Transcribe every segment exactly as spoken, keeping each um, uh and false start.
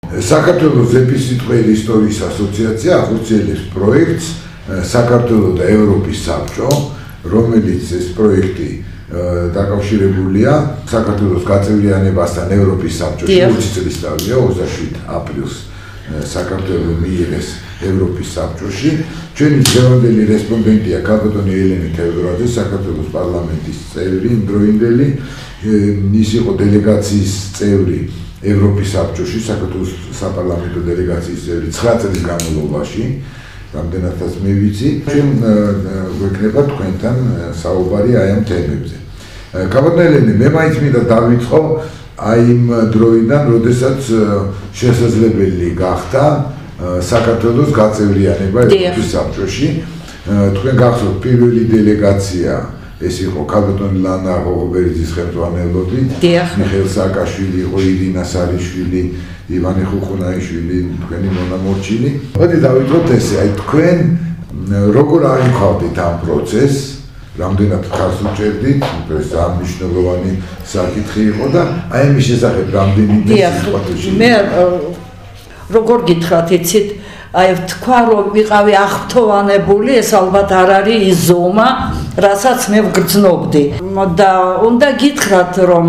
საქართველოს ზეპისიტყვიერი ისტორიის ასოციაცია ახორციელებს პროექტს საქართველოს და ევროპის საბჭო, რომელიც ეს პროექტი დაკავშირებულია საქართველოს გაწევრიანებასთან ევროპის საბჭოში ოცი წლის თავია ოცდაშვიდ აპრილს საქართველოს მიიღეს ევროპის საბჭოში. ჩვენი დღევანდელი რესპონდენტია ქალბატონი ელენე თევდორაძე, საქართველოს პარლამენტის წევრი, იმდროინდელი, ის იყო დელეგაციის წევრი ევროპის საბჭოში, საქართველოს საპარლამენტო დელეგაციის წევრი ცხრა წლის განმავლობაში, რამდენადაც მე ვიცი. ჩვენ გვექნება თქვენთან საუბარი აი ამ თემებზე. ქალბატონი ელენე, მე მაინც მინდა დავიწყო აი იმ დროიდან, როდესაც შესაძლებელი გახდა საქართველოს გაწევრიანება ევროპის საბჭოში. თქვენ გახსოვთ პირველი დელეგაცია ეს იყო ქალბატონი ლანა ღოღობერიძის ხელმძღვანელობით, მიხეილ სააკაშვილი იყო, ირინა სარიშვილი, ივანე ხუხუნაიშვილი, თქვენი მონამორჩილი. მოდი დავიწყოთ ესე, აი თქვენ როგორ აღიქვავდით ამ პროცესს, რამდენად ხარს უჭერდით, ეს ძალიან მნიშვნელოვანი საკითხი იყო და აი ამის შესახებ რამდენიმე სიტყვა შეიძლება. მე როგორ გითხრათ, იცით, აი თქვა რომ ვიყავი აღფრთოვანებული, ეს ალბათ არ არის ის ზომა, რასაც მე ვგრძნობდი. და უნდა გითხრათ, რომ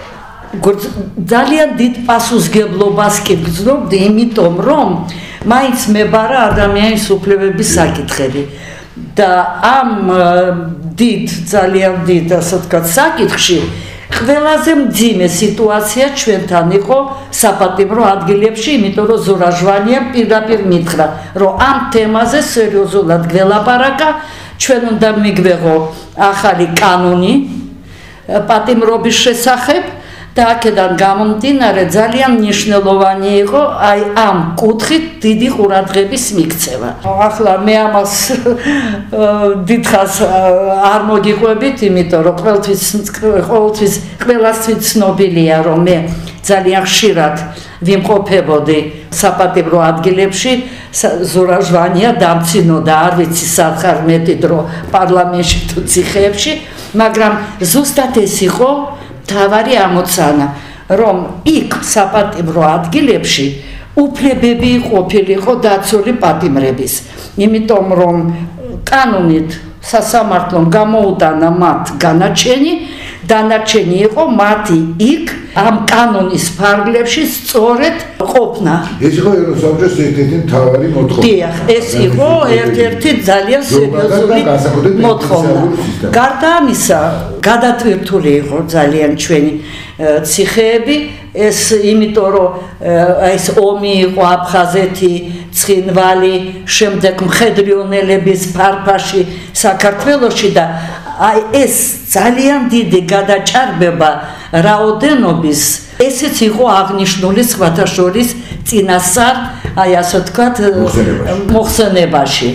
ძალიან დიდ პასუხისმგებლობას კი ვგრძნობდი, იმიტომ რომ მაინც მებარა ადამიანის უფლებების საკითხები. და ამ დიდ, ძალიან დიდ, ასე ვთქვათ, საკითხში ყველაზე მძიმე სიტუაცია ჩვენთან იყო საპატიმრო ადგილებში, იმიტომ რომ ზურაბ ჟვანიამ პირდაპირ მითხრა, რომ ამ თემაზე სერიოზულად გველაპარაკა, ჩვენ უნდა მიგვეღო ახალი კანონი პატიმრობის შესახებ და აქედან გამომდინარე ძალიან მნიშვნელოვანი იყო აი ამ კუთხით დიდი ყურადღების მიქცევა. ახლა მე ამას დიდხანს არ მოგიყვებით, იმიტომ რომ ყოველთვის ყოველთვის ყველასთვის ცნობილია, რომ მე ძალიან ხშირად ვიმყოფებოდი საპატიმრო ადგილებში, ზურაბ ჟვანია დამცინოდა, არ ვიცი სათხარ მეტი დრო პარლამენტში თუ ციხეებში, მაგრამ ზუსტად ეს იყო თავარი ამოცანა, რომ იქ საპატიმრო ადგილებში უფლებები ყოფილიყო დაცული პატიმრების. იმიტომ რომ კანონით სასამართლომ გამოუტანა მათ განაჩენი, დანარჩენი იყო მათი იქ ამ კანონის ფარგლებში სწორედ ყოფნა. ეს იყო ევროსაბჭოს ერთ-ერთი მთავარი მოთხოვნა. დიახ, ეს იყო ერთ-ერთი ძალიან სერიოზული მოთხოვნა. გარდა ამისა, გადატვირთული იყო ძალიან ჩვენი ციხეები, ეს იმიტომ რომ ეს ომი იყო აფხაზეთი, ცხინვალი, შემდეგ მხედრიონელების ფარფაში საქართველოში და აი ეს ძალიან დიდი გადაჭარბება რაოდენობის, ესეც იყო აღნიშნული სხვათა შორის წინასწარ, აი ასე ვთქვათ, მოხსენებაში.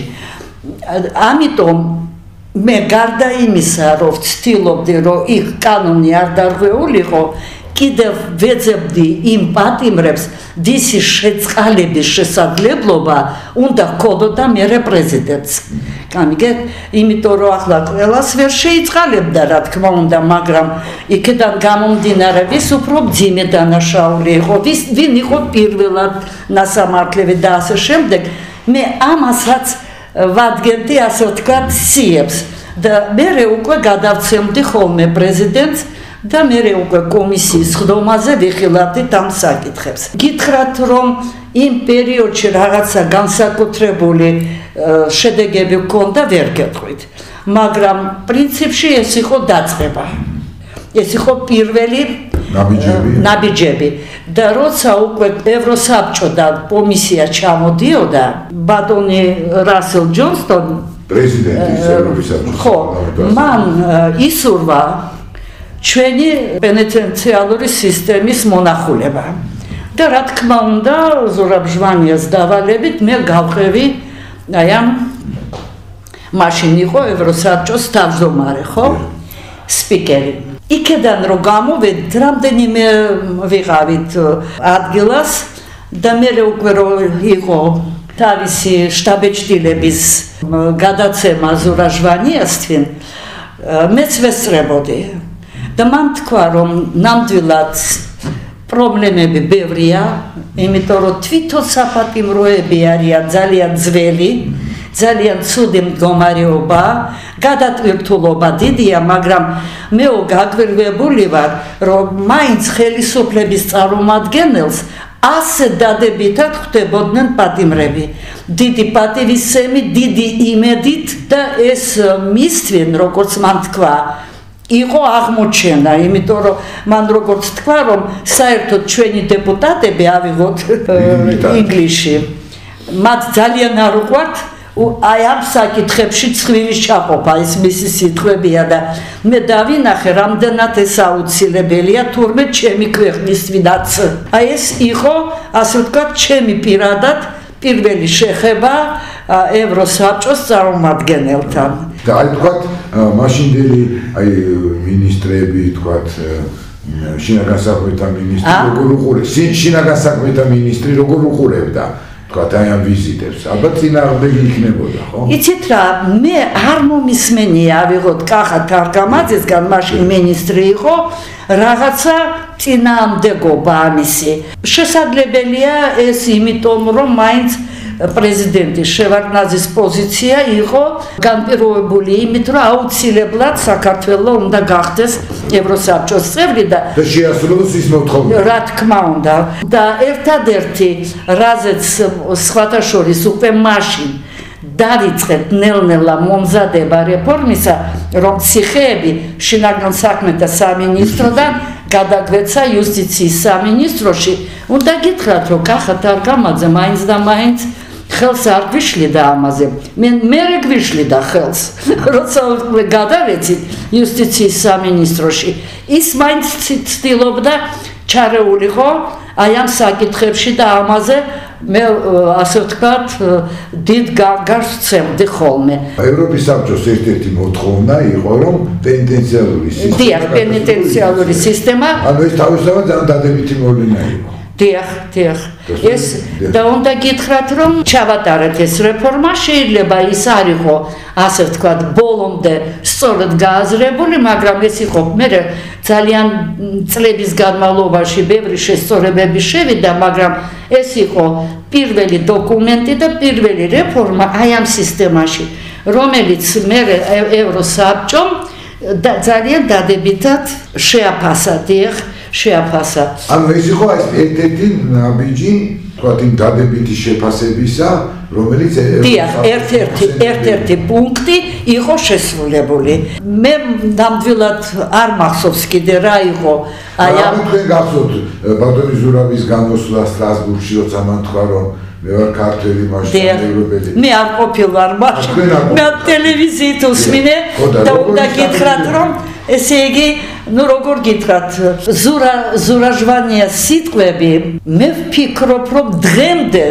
ამიტომ მე გარდა იმისა, რომ ვცდილობდი, რომ იქ კანონი არ დარღვეულიყო, კიდევ ვეძებდი იმ პატიმრებს, ვისი შეწყალების შესაძლებლობა უნდა ჰქონოდა მერე პრეზიდენტს. გამიგეთ, იმიტომ რომ ახლა ყველას ვერ შეიწყალებდა, რა თქმა უნდა, მაგრამ იქიდან გამომდინარე, ვის უფრო მძიმე დანაშაული იყო, ვინ იყო პირველად ნასამართლები და ასე შემდეგ, მე ამასაც ვადგენდი, ასე ვთქვათ, სიებს და მერე უკვე გადავცემდი ხოლმე პრეზიდენტს და მერე უკვე კომისიის ხდომაზე ვიხილავდით ამ საკითხებს. გითხრათ, რომ იმ პერიოდში რაღაცა განსაკუთრებული შედეგები ჰქონდა, ვერ გეტყვით, მაგრამ პრინციპში ეს იყო დაწყება. ეს იყო პირველი ნაბიჯები. და როცა უკვე ევროსაბჭო და კომისია ჩამოდიოდა, ბატონი რასელ ჯონსტონი პრეზიდენტის ევროპის საბჭოს, ხო, მან ისურვა ჩვენი პენიტენციალური სისტემის მონახულება. და რა თქმა უნდა, ზურაბ ჟვანიას დავალებით მე გავყევი აი ამ მაშინ იყო ევროსაბჭოს თავმჯდომარე, ხო? სპიკერი. იქედან რომ გამოვედით, რამდენიმე ვიყავით ადგილას და მე უკვე რომ იყო თავისი შტაბ-ეჭდილების გადაცემა ზურაბ ჟვანიასთან, მეც ვესწრებოდი. და მან თქვა, რომ ნამდვილად პრობლემები ბევრია, იმიტომ რომ თვითონ საპატიმროები არიან ძალიან ძველი, ძალიან ცუდი მდგომარეობა, გადატვირთულობა დიდია, მაგრამ მე გაგვირგვებული ვარ, რომ მაინც ხელისუფლების წარმომადგენელს ასე დადებითად ხვდებოდნენ პატიმრები. დიდი პატივისცემი, დიდი იმედით და ეს მისცენ, როგორც მან თქვა, იყო აღმოჩენა, იმიტომ რომ მან როგორც თქვა, რომ საერთოდ ჩვენი დეპუტატები ავიღოთ ინგლისში. მათ ძალიან არ უყვართ აი ამ საკითხებში ცხვირის ჩაყოფა, ეს მისი სიტყვებია და მე დავინახე, რამდენად ეს აუცილებელია, თურმე ჩემი ქვეყნისთვისაც. აი ეს იყო, ასე ვთქვათ, ჩემი პირადად პირველი შეხება ევროსაბჭოს წარმომადგენელთან. და აი ვთქვათ, მაშინდელი აი მინისტრები, ვთქვათ, შინაგან საქმეთა მინისტრი როგორ უყურებდა, შინაგან საქმეთა მინისტრი როგორ უყურებდა თქვათ აი ამ ვიზიტებს, ალბათ წინააღმდეგი იქნებოდა, ხო? იცით რა, მე არ მომისმენია ავიღოთ კახა თარგამაძესგან, მაშინ მინისტრი იყო, რაღაცა წინააღმდეგობა ამისი. შესაძლებელია ეს იმიტომ, რომ მაინც პრეზიდენტის შევარდნაძის პოზიცია იყო განპირობებული იმით, რომ აუცილებლად საქართველო უნდა გახდეს ევროსაბჭოს წევრი და შეასრულოს ის მოთხოვნა. რა თქმა უნდა. და ერთადერთი, რაზეც სხვათა შორის უკვე მაშინ დავიწყეთ ნელ-ნელა მომზადება რეფორმისა, რომ ციხეები შინაგან საქმეთა სამინისტროდან გადაგვეცა იუსტიციის სამინისტროში. უნდა გითხრათ, რომ კახა თარგამაძე მაინც და მაინც ხელს არ გვიშლიდა ამაზე. მე მერე გვიშლიდა ხელს, როცა გადავეცით იუსტიციის სამინისტროში. ის მაინც ცდილობდა ჩარეულიყო აი ამ საკითხებში და ამაზე მე ასე ვთქვათ დიდ გარს ვცემდი ხოლმე. ევროპის საბჭოს ერთ-ერთი მოთხოვნა იყო, რომ პენიტენციალური სისტემა დიახ, პენიტენციალური სისტემა ანუ ეს თავისთავად ძალიან დადებითი მოვლენა იყო. დიახ, დიახ. ეს და უნდა გითხრათ, რომ ჩავატარეთ ეს რეფორმა, შეიძლება ის არ იყო, ასე ვთქვათ, ბოლომდე სწორად გააზრებული, მაგრამ ეს იყო მე ძალიან წლების განმავლობაში ბევრი შესწორებები შევიდა, მაგრამ ეს იყო პირველი დოკუმენტი და პირველი რეფორმა აი ამ სისტემაში, რომელიც მე ევროსაბჭომ ძალიან დადებითად შეაფასა, დიახ. შეაფასა. ანუ ეს იყო ერთ-ერთი ნაბიჯი, თქვათ, იმ დადებითი შეფასებისა, რომელიც დიახ, ერთ-ერთი ერთ-ერთი პუნქტი იყო შესრულებული. მე ნამდვილად არ მახსოვს კიდე რა იყო. აი ამ თქვენ გახსოვთ ბატონი ზურაბის გამოსვლა სტრასბურგში, როცა მან თქვა, რომ მე ვარ ქართველი მასშტაბებელი. მე არ ყოფილვარ მაშინ. მე ტელევიზიით უსმინე და უნდა გითხრათ, რომ ესე იგი, ну როგორ გითხრათ, ზურა ზურაჟვანიას სიტყვები, მე ვფიქრობ, რომ დღემდე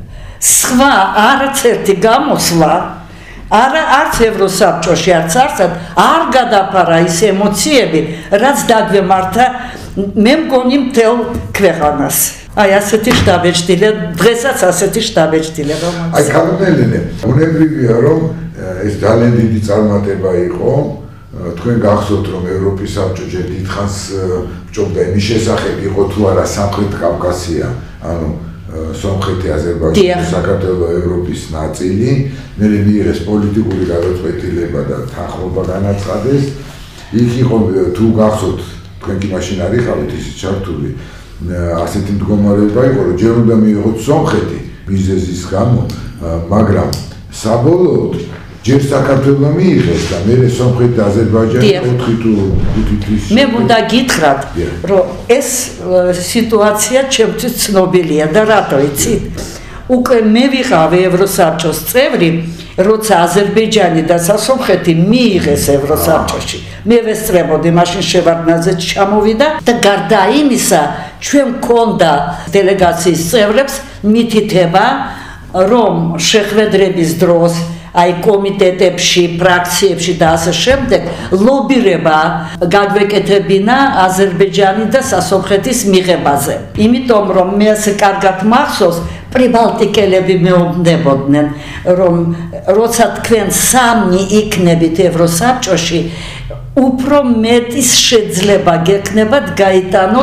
სხვა არც ერთი გამოსვლა არა არც ევროსაბჭოში, არც არსად არ გადაფარა ის ემოციები, რაც დაგვემართა, მე მგონი მთელ ქვეყანას. აი ასეთი შტაბეჭდილება, დღესაც ასეთი შტაბეჭდილება მომწონს. აი კანონელენე, უნებრივია, რომ ეს ძალიან დიდი წარმატება იყო. თქვენ გახსოვთ, რომ ევროპის საბჭო ჯერ დიდხანს ბჭობდა იმის შესახებ, იყო თუ არა სამხრეთ კავკასია, ანუ სომხეთი, აზერბაიჯანი, საქართველო ევროპის ნაწილი, მე მიიღეს პოლიტიკური გადაწყვეტილება და თანხმობა განაცხადეს. იქ იყო თუ გახსოვთ, თქვენ კი მაშინ არ იყავით ისიც ჩართული, ასეთი მდგომარეობა იყო, რომ ჯერ უნდა მიიღოთ სომხეთი მიზეზის გამო, მაგრამ საბოლოოდ ჯერ საქართველო მიიღეს და მერე სომხეთი და აზერბაიჯანი ოთხი თუ ხუთი თვის. მე უნდა გითხრათ, რომ ეს სიტუაცია ჩემთვის ცნობილია და რატო იცით? უკვე მე ვიყავი ევროსაბჭოს წევრი, როცა აზერბაიჯანი და სასომხეთი მიიღეს ევროსაბჭოში. მე ვესწრებოდი, მაშინ შევარდნაძე ჩამოვიდა და გარდა იმისა, ჩვენ მქონდა დელეგაციის წევრებს მითითება, რომ შეხვედრების დროს აი კომიტეტებში, ფრაქციებში და ასე შემდეგ ლობირება გადვეკეთებინა აზერბაიჯანი და სასომხეთის მიღებაზე. იმიტომ რომ მე ასე კარგად მახსოვს, პრიბალტიკელები მეუბნებოდნენ, რომ როცა თქვენ სამნი იქნებით ევროსაბჭოში, უფრო მეტის შეძლება გექნებათ გაიტანოთ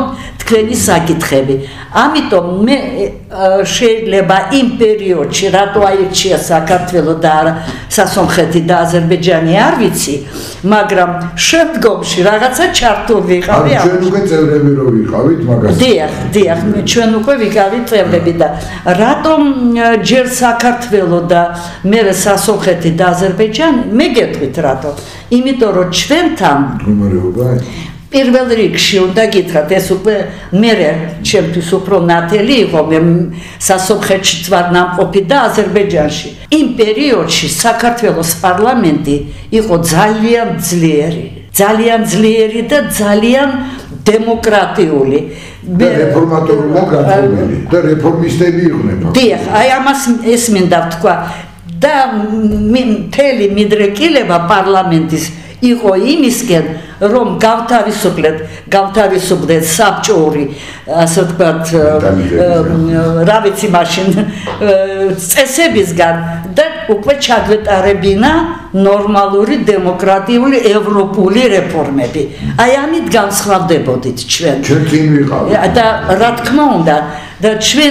თქვენი საკითხები. ამიტომ მე შეიძლება იმ პერიოდში რატო აირჩია საქართველო და არა სასონხეთი და აზერბაიჯანი არ ვიცი, მაგრამ შემდგომში რაღაცა ჩართული ვიყავი ამ. ჩვენ უკვე წევრები რო ვიყავით მაგას. დიახ, დიახ, ჩვენ უკვე ვიყავით წევრები და რატომ ჯერ საქართველო და მე სასონხეთი და აზერბაიჯანი მე გეტყვით რატო? იმიტომ რომ ჩვენთან მდგომარეობა პირველ რიგში უნდა გითხრათ, ეს უკვე მე ჩემთვის უფრო ნათელი იყო, მე სასონხეთშიც ვარ ნამყოფი და აზერბაიჯანში. იმ პერიოდში საქართველოს პარლამენტი იყო ძალიან ძლიერი, ძალიან ძლიერი და ძალიან დემოკრატიული. და რეფორმატორულად განწყობილი და რეფორმისტები იყვნენ. დიახ, აი ამას ეს მინდა ვთქვა და მთელი მიდრეკილება პარლამენტის იყო იმისკენ, რომ გავთავისუფლეთ, გავთავისუფლეთ საბჭოური, ასე ვთქვათ, რა ვიცი მაშინ წესებისგან და უკვე ჩაგვეტარებინა ნორმალური დემოკრატიული ევროპული რეფორმები. აი ამით განსხვავდებოდით ჩვენ. ჩვენ წინ ვიყავით. და რა თქმა უნდა, და ჩვენ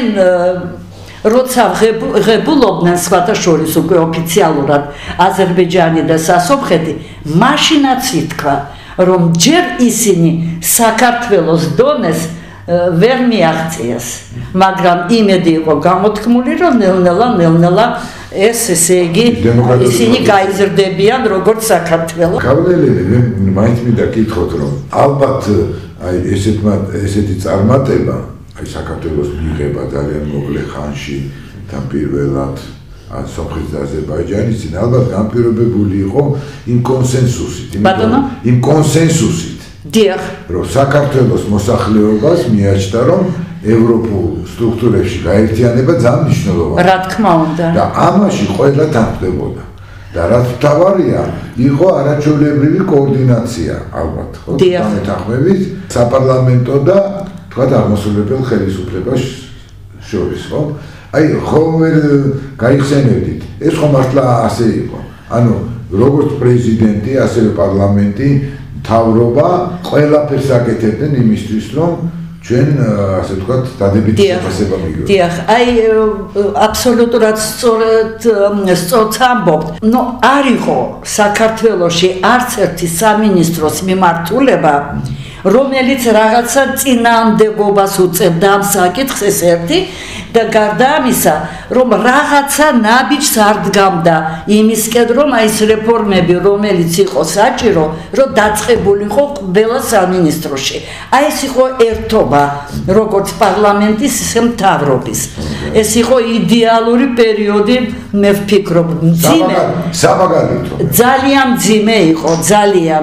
როცა ღებულობდნენ სხვათა შორის უკვე ოფიციალურად აზერბაიჯანი და სასონხეთი, მაშინაც ითქვა, რომ ჯერ ისინი საქართველოს დონეს ვერ მიაღწიეს, მაგრამ იმედი იყო გამოთქმული, რომ ნელ-ნელა, ნელ-ნელა ეს ესე იგი ისინი გაიზრდებიან როგორც საქართველო. გავლენები მე მაინც მინდა გითხრათ, რომ ალბათ აი ესეთმა ესეთი წარმატება აი საქართველოს მიღება ძალიან მოკლე ხანში თან პირველად სომხეთის და აზერბაიჯანის წინ ალბათ განპირობებული იყო იმ კონსენსუსით, იმ კონსენსუსით. დიახ. რომ საქართველოს მოსახლეობას მიაჩნდა, რომ ევროპულ სტრუქტურებში გაერთიანება ძალიან მნიშვნელოვანია. რა თქმა უნდა. და ამაში ყველა თანხმდებოდა. და რაც მთავარია, იყო არაჩვეულებრივი კოორდინაცია, ალბათ, ხო? თანხმებით საპარლამენტო და თქვათ აღმასრულებელ ხელისუფლებას შორის, ხო? აი, ხომ ვერ გაიხსენებდით, ეს ხომ მართლა ასე იყო. ანუ როგორც პრეზიდენტი, ასევე პარლამენტი, მთავრობა ყველაფერს აკეთებდნენ იმისთვის, რომ ჩვენ ასე ვთქვათ, დადებითი შეფასება მიგივართ. დიახ, აი აბსოლუტურად სწორად სწორად ამბობთ. ნუ არ იყო საქართველოში არც ერთი სამინისტროს მიმართულება, რომელიც რაღაცა წინააღმდეგობას უწევდა ამ საკითხს, ეს ერთი და გარდა ამისა, რომ რაღაცა ნაბიჯს არ დგამდა იმისკენ, რომ აი ეს რეფორმები, რომელიც იყო საჭირო, რომ დაწყებულიყო ყველა სამინისტროში. აი ეს იყო ერთობა, როგორც პარლამენტის, ისე მთავრობის. ეს იყო იდეალური პერიოდი, მე ვფიქრობ, მძიმე. სამაგალითო. ძალიან მძიმე იყო, ძალიან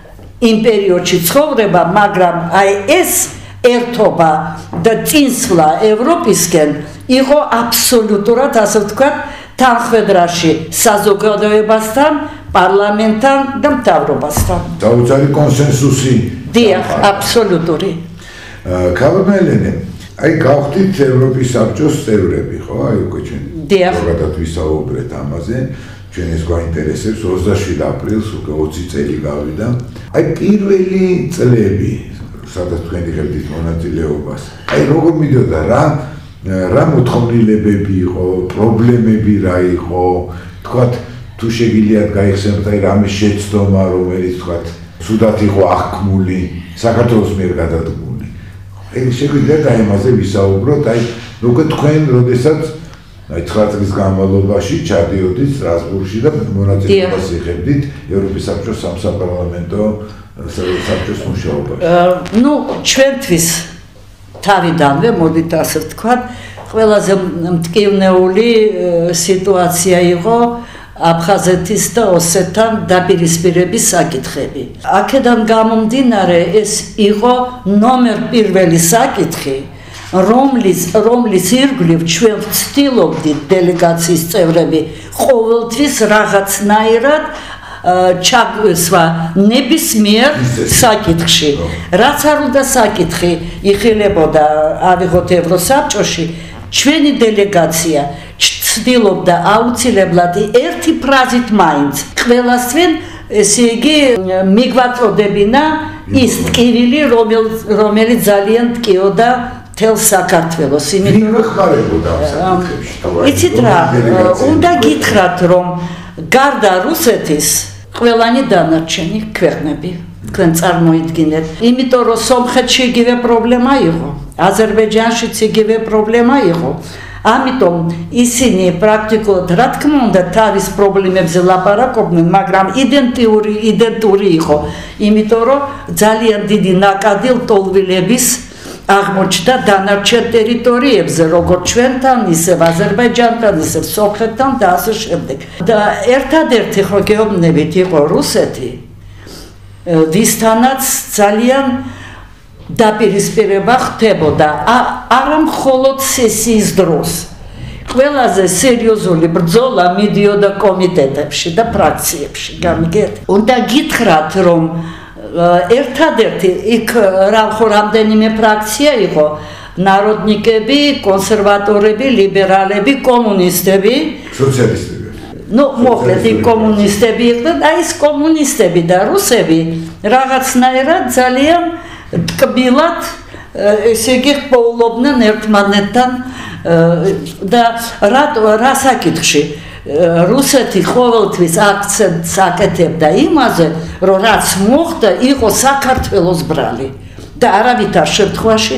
იმ პერიოდში ცხოვრება, მაგრამ აი ეს ერთობა და წინსვლა ევროპისკენ იყო აბსოლუტურად, ასე ვთქვათ, თანხმედრაში საზოგადოებასთან, პარლამენტთან და მთავრობასთან. დაუცარი კონსენსუსი. დიახ, აბსოლუტური. ქალბნელენე, აი გავხდით ევროპის საბჭოს წევრები, ხო? აი უკვე ჩვენ ზოგადად ვისაუბრეთ ამაზე. ჩვენ ეს გვაინტერესებს ოცდაშვიდ აპრილს უკვე ოცი წელი გავიდა. აი პირველი წლები, სადაც თქვენ იღებდით მონაწილეობას. აი როგორ მიდოდა რა რა მოთხოვნილებები იყო, პრობლემები რა იყო, თქვათ თუ შეგიძლიათ გაიხსენოთ აი რამე შეცდომა, რომელიც თქვათ სუდათ იყო აღქმული, საქართველოს მიერ გადადგმული. აი შეგვიძლია და ამაზე ვისაუბროთ, აი უკვე თქვენ როდესაც აი ცხრა წლის განმავლობაში ჩადიოდით სტრასბურგში და მონაწილეობას იღებდით ევროპის საბჭოს სამსაპარლამენტო საბჭოს მუშაობაში. ნუ ჩვენთვის თავიდანვე მოდით ასე ვთქვათ, ყველაზე მტკივნეული სიტუაცია იყო აფხაზეთის და ოსეთთან დაპირისპირების საკითხები. აქედან გამომდინარე ეს იყო ნომერ პირველი საკითხი, რომლის რომლის ირგვლივ ჩვენ ვცდილობდით დელეგაციის წევრები ყოველთვის რაღაცნაირად ჩაგვესვა ნებისმიერ საკითხში. რაც არ უნდა საკითხი იხილებოდა ავიღოთ ევროსაბჭოში, ჩვენი დელეგაცია ცდილობდა აუცილებლად ერთი ფრაზით მაინც ყველასვენ, ესე იგი მიგვაწოდებინა ის ტკივილი, რომელიც ძალიან ტკიოდა თელ საქართველოს, იმიტომ რომ ხმარებოდა ამ საკითხებში. იცით რა, უნდა გითხრათ, რომ გარდა რუსეთის ყველანი დანარჩენი ქვეყნები თქვენ წარმოიდგინეთ, იმიტომ რომ სომხეთში იგივე პრობლემა იყო, აზერბაიჯანშიც იგივე პრობლემა იყო. ამიტომ ისინი პრაქტიკულად რა თქმა უნდა თავის პრობლემებზე ლაპარაკობდნენ, მაგრამ იდენტიური იდენტური იყო, იმიტომ რომ ძალიან დიდი ნაკადი ლტოლვილების აღმოჩნდა დანარჩენ ტერიტორიებზე, როგორც ჩვენთან, ისევ აზერბაიჯანთან, ისევ სომხეთთან და ასე შემდეგ. და ერთადერთი ხო გეუბნებით იყო რუსეთი, ვისთანაც ძალიან დაპირისპირება ხდებოდა, არა მხოლოდ სესიის დროს. ყველაზე სერიოზული ბრძოლა მიდიოდა კომიტეტებში და ფრაქციებში, გამიგეთ? უნდა გითხრათ, რომ ერთადერთი იქ ხო რამდენიმე ფრაქცია იყო, ნაროდნიკები, კონსერვატორები, ლიბერალები, კომუნისტები, სოციალისტები. ну, მოკლედ იქ კომუნისტები იყვნენ, აი ეს კომუნისტები და რუსები რაღაცნაირად ძალიან ტკბილად ესე იგი პოულობდნენ ერთმანეთთან და რა საკითხში რუსეთი ყოველთვის აქცენტს აკეთებდა იმაზე, რომ რაც მოხდა, იყო საქართველოს ბრალი და არავითარ შემთხვევაში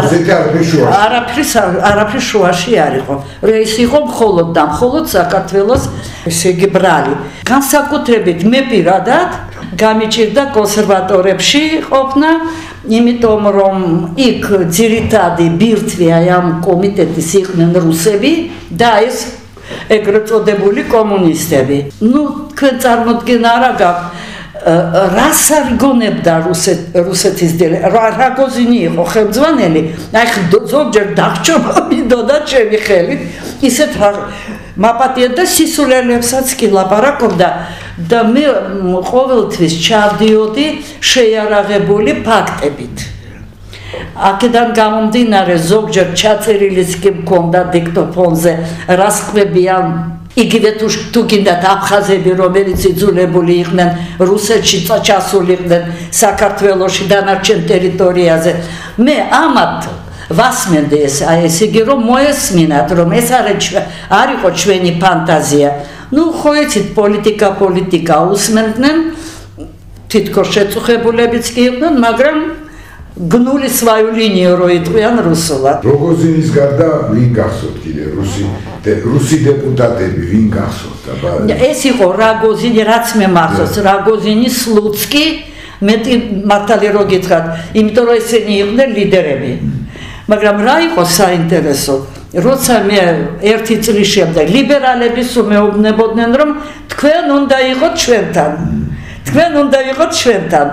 არაფრის შუაში არ იყო. ეს იყო მხოლოდ და მხოლოდ საქართველოს ესე იგი ბრალი. განსაკუთრებით მე პირადად გამიჭირდა კონსერვატორებში ყოფნა, იმიტომ რომ იქ ძირითადი ბირთვი აი ამ კომიტეტის იყვნენ რუსები და ეს ეგრეთ წოდებული კომუნისტები. ნუ თქვენ წარმოდგენა არა გაქვთ, რას არგონებდა რუსეთის რაგოზინი იყო ხელმძღვანელი, აი ზოგჯერ დახჭობა მინდოდა ჩემი ხელით, ისეთ მაპატიეთ და სისულელებსაც კი ლაპარაკობდა და მე ყოველთვის ჩავდიოდი შეიარაღებული ფაქტებით. აქედან გამომდინარე ზოგჯერ ჩაწერილიც კი მქონდა დიქტოფონზე, რას ხვდებიან იგივე თუ გინდათ აფხაზები, რომელიც იძულებული იყვნენ რუსეთში ჩასული იყვნენ საქართველოში დანარჩენ ტერიტორიაზე. მე ამათ ვასმენდი ეს, აი ეს იგი რომ მოესმინათ, რომ ეს არ იყო ჩვენი ფანტაზია. ნუ ხო იცით, პოლიტიკა პოლიტიკა უსმენდნენ, თითქოს შეწუხებულებიც კი იყვნენ, მაგრამ გნული სვაიუ ლინიო რო იტყვიან რუსულად. როგოზინის გარდა ვინ გახსოვთ კიდე რუსი რუსი დეპუტატები, ვინ გახსოვთ აბა? ეს იყო რაგოზინი, რაც მე მახსოვს, რაგოზინი, სლუცკი, მეტი მართალი რო გითხრათ, იმიტომ რომ ესენი იყვნენ ლიდერები. მაგრამ რა იყო საინტერესო, როცა მე ერთი წლის შემდეგ ლიბერალების უმეუბნებოდნენ, რომ თქვენ უნდა იყოთ ჩვენთან, თქვენ უნდა იყოთ ჩვენთან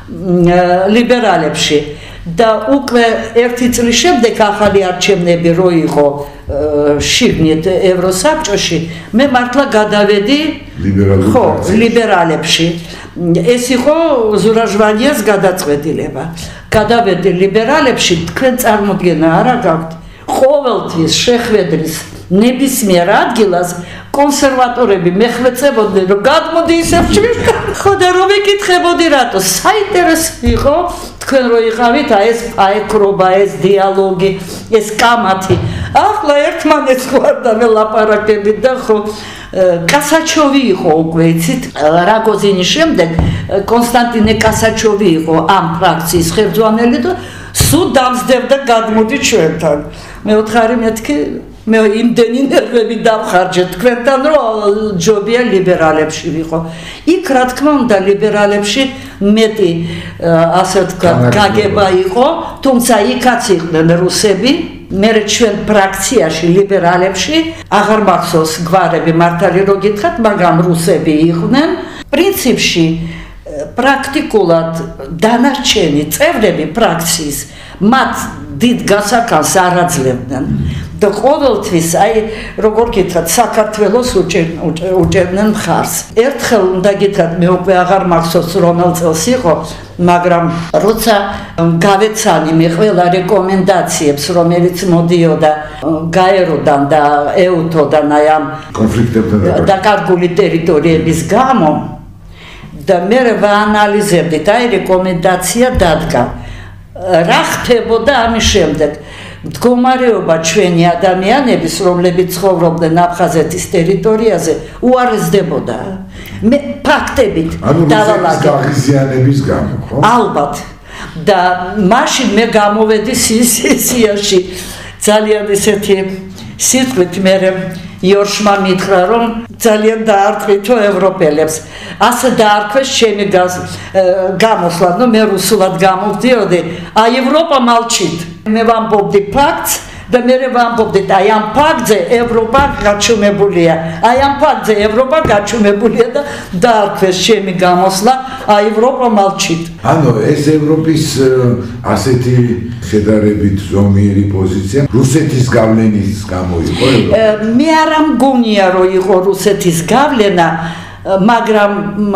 ლიბერალებში და უკვე ერთი წლის შემდეგ ახალი არჩევნები რო იყო შიგნით ევროსაბჭოში, მე მართლა გადავედი ხო ლიბერალებში. ეს იყო ზურაჟვანიას გადაწყვეტილება. გადავედი ლიბერალებში, თქვენ წარმოდგენა არა გაქვთ, ყოველთვის შეხვედრის ნებისმიერ ადგილას კონსერვატორები მეხვეწებოდნენ, რომ გადმოდი ისევ ჩვენთან. ხო და რომ ეკითხებოდი რატო, საინტერესო იყო თქვენ რო იყავით აი ეს აეკრობა, ეს დიალოგი, ეს კამათი. ახლა ერთმანეთს ხوارდა მე ლაპარაკებით და ხო კასაჩოვი იყო უკვე იცით, რაგოზინის შემდეგ კონსტანტინე კასაჩოვი იყო ამ ფრაქციის ხელმძღვანელი და სულ დამსდებდა გადმოდი ჩვენთან. მეოთხარი მეთქი მე იმდენი ნერვები დავხარჯე თქვენთან, რომ ჯობია ლიბერალებში ვიყო. იქ რა თქმა უნდა ლიბერალებში მეტი ასე ვთქვათ გაგება იყო, თუმცა იქაც იყვნენ რუსები. მე ჩვენ ფრაქციაში ლიბერალებში აღარ მახსოვს გვარები მართალი რო გითხრათ, მაგრამ რუსები იყვნენ. პრინციპში პრაქტიკულად დანარჩენი წევრები ფრაქციის მათ დიდ გასახანს არ აძლევდნენ და ყოველთვის აი როგორ გითხრათ საქართველოს უჭერდნენ მხარს. ერთხელ უნდა გითხრათ, მე უკვე აღარ მახსოვს რომელ წელს იყო, მაგრამ როცა გავეცანი მე ყველა რეკომენდაციებს, რომელიც მოდიოდა გაეროდან და ეუთოდან აი ამ კონფლიქტებთან დაკარგული ტერიტორიების გამო და მე ვაანალიზებდით, აი რეკომენდაცია დადგა. რა ხდებოდა ამის შემდეგ? მდგომარეობა ჩვენი ადამიანების, რომლებიც ცხოვრობდნენ აფხაზეთის ტერიტორიაზე, უარესდებოდა. მე ფაქტებით დავალაგე. გაღიზიანების გამო, ხო? ალბათ. და მაშინ მე გამოვედი სიციაში ძალიან ესეთი სიტყვით მე იორშმა მითხრა რომ ძალიან დაარტყითო ევროპელებს. ასე დაარქვეს ჩემი გამოსვლა, ნუ მე რუსულად გამოვდიოდი, а Европа молчит. მე ვამბობდი ფაქტს და მე ვამბობდი აი ამ ფაქტზე ევროპა გაჩუმებულია. აი ამ ფაქტზე ევროპა გაჩუმებულია და დაარქვეს ჩემი გამოსვლა, а Европа молчит. ანუ ეს ევროპის ასეთი შედარებით ზომიერი პოზიცია რუსეთის გავლენის გამო იყო? მე არ მგონია რომ იყო რუსეთის გავლენა, მაგრამ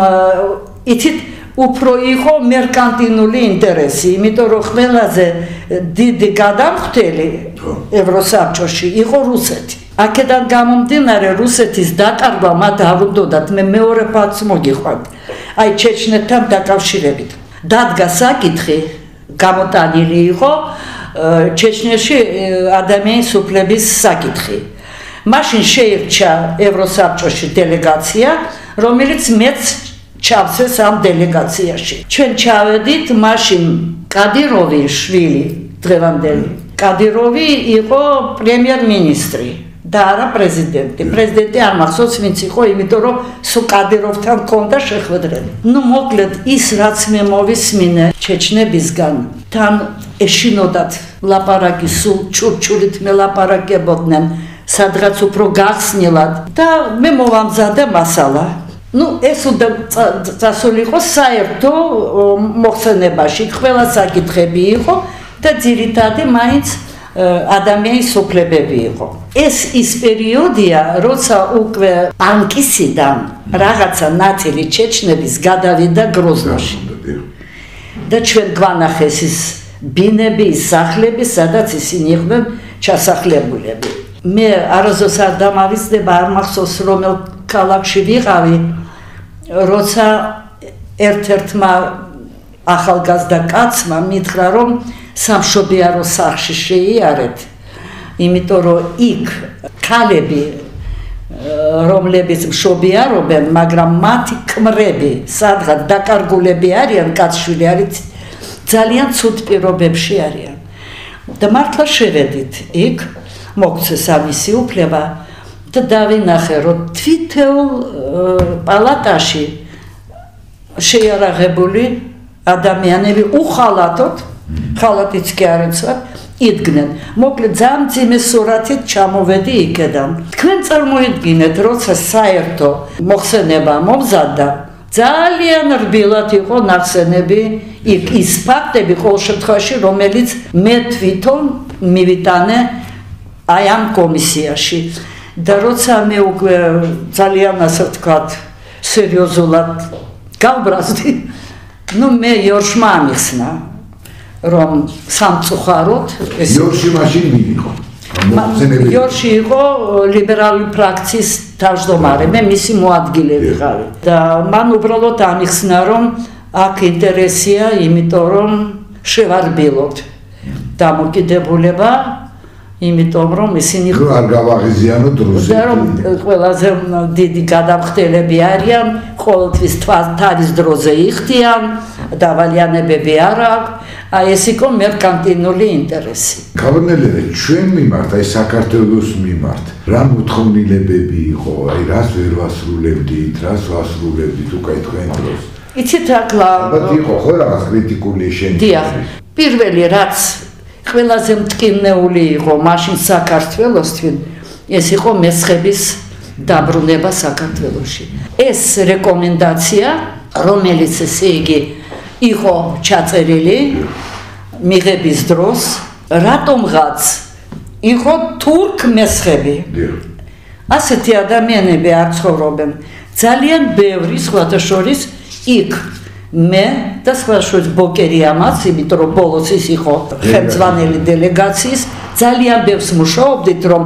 იცით უფრო იყო მერკანტილური ინტერესი, იმიტომ რომ ყველაზე დიდი გადამხდელი ევროსაბჭოში იყო რუსეთი. აქედან გამომდინარე რუსეთის დაკარგვა მათ არ უნდათ, მე მეორე ფაქტს მოგიყვანთ. აი ჩეჩნეთთან დაკავშირებით. დადგა საკითხი, გამოტანილი იყო ჩეჩნიაში ადამიანის უფლების საკითხი. მაშინ შეირჩა ევროსაბჭოში დელეგაცია, რომელიც მეც ჩავსეს ამ დელეგაციაში. ჩვენ ჩავედით, მაშინ კადიროვი შვილი, დღევანდელი კადიროვი იყო პრემიერ-მინისტრი და არა პრეზიდენტი. პრეზიდენტი არ მახსოვს ვინც იყო, იმიტომ რომ სულ კადიროვთან ჰქონდა შეხვედრები. ნუ მოკლედ ის რაც მე მოვისმინე ჩეჩნებისგან, თან ეშინოდათ ლაპარაკი, სულ ჩურჩურით მელაპარაკებოდნენ, სადღაც უფრო გახსნილად და მე მოვამზადე მასალა. ნუ ეს უნდა წასულიყო საერთო მოხსენებაში, ყველა საკითხები იყო და ძირითადად მაინც ადამიანის უფლებები იყო. ეს ის პერიოდია, როცა უკვე პანკისიდან რაღაცა ნაწილი ჩეჩნების გადავიდა გროზნოში. და ჩვენ გვანახეს ის ბინები, ის სახლები, სადაც ისინი იყვნენ ჩასახლებულები. მე არასდროს არ დამავიწყდება, არ მახსოვს რომელ ქალაქში ვიყავი, როცა ერთ-ერთმა ახალგაზრდა კაცმა მითხრა რომ სამშობიარო სახლში შეიარეთ, იმიტომ რომ იქ ქალები რომლებიც მშობიარობენ, მაგრამ მათი ქმრები, სადღაც დაკარგულები არიან, კაცშვილი არის, ძალიან ცუდ პირობებში არიან. და მართლა შევედით იქ, მოგცეს ამისი უფლება და დავინახე, რომ თითოეულ პალატაში შეიარაღებული ადამიანები უხალათოდ, ხალათიც კი არ ეცვათ, იდგნენ. მოკლედ ძალიან მძიმე სურათით ჩამოვედი იქედან. თქვენ წარმოიდგინეთ, როცა საერთო მოხსენება მომზადდა, ძალიან რბილად იყო ნახსენები იქ ის ფაქტები ყოველ შემთხვევაში, რომელიც მე თვითონ მივიტანე აი ამ კომისიაში. და როცა მე უკვე ძალიან ასე ვთქვათ, სერიოზულად გავბრაზდი, ნუ მე იორშმა ამიხსნა, რომ სამწუხაროდ ეს იორში მაშინ ვინ იყო? იორში იყო ლიბერალური ფრაქციის თავმჯდომარე, მე მისი მოადგილე ვიყავი. და მან უბრალოდ ამიხსნა, რომ აქ ინტერესია, იმიტომ რომ შევარბილოთ დამოკიდებულება, იმიტომ რომ ისინი არ გავაღიზიანოთ რუსეთს. და რომ ყველაზე დიდი გადამხდელები არიან, ყოველთვის თავის დროზე იხდიან, დავალიანებები არ აქვს. აი ეს იყო მერკანტილური ინტერესი. გაბნელერე, ჩვენ მიმართ, აი საქართველოს მიმართ, რა მოთხოვნილებები იყო, აი რას ვერ ვასრულებდით, რას ვასრულებდით უკაი თქვენ დროს? იცით აკლა ალბათ იყო ხო რაღაც კრიტიკული შენობა. დიახ, პირველი რაც ყველაზე მტკივნეული იყო მაშინ საქართველოსთვის, ეს იყო მესხების დაბრუნება საქართველოში. ეს რეკომენდაცია, რომელიც ესე იგი იყო ჩაწერილი მიღების დროს, რატომღაც იყო თურქ მესხები. ასეთი ადამიანები არ ცხოვრობენ. ძალიან ბევრი სხვათა შორის იქ მე და სხვა შორის ბოკერიამაც, იმიტომ რომ ბოლოს ის იყო ხელმძღვანელი დელეგაციის, ძალიან ბევრს მუშაობდით, რომ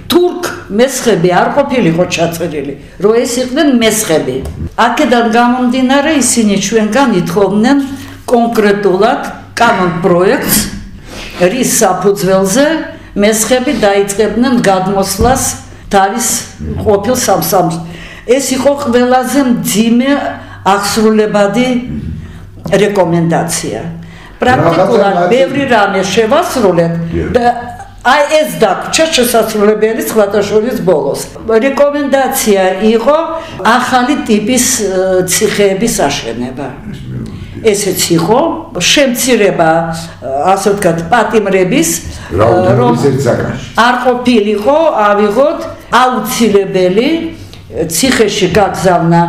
თურქ მესხები არ ყოფილიყო ჩაწერილი, რომ ეს იყვნენ მესხები. აქედან გამომდინარე ისინი ჩვენგან ითხოვდნენ კონკრეტულად კანონ პროექტს, რის საფუძველზე მესხები დაიწყებდნენ გადმოსვლას თავის ყოფილ სამსახურში. ეს იყო ყველაზე მძიმე აღსრულებადი რეკომენდაცია. პრაქტიკულად ბევრი რამე შევასრულეთ და აი ეს დაგვრჩა შესაძლებელი სხვათა შორის ბოლოს. რეკომენდაცია იყო ახალი ტიპის ციხეების აშენება. ესეც იყო შემცირება, ასე ვთქვათ, პატიმრების, რომ არ ყოფილიყო ავიღოთ აუცილებელი ციხეში გაგზავნა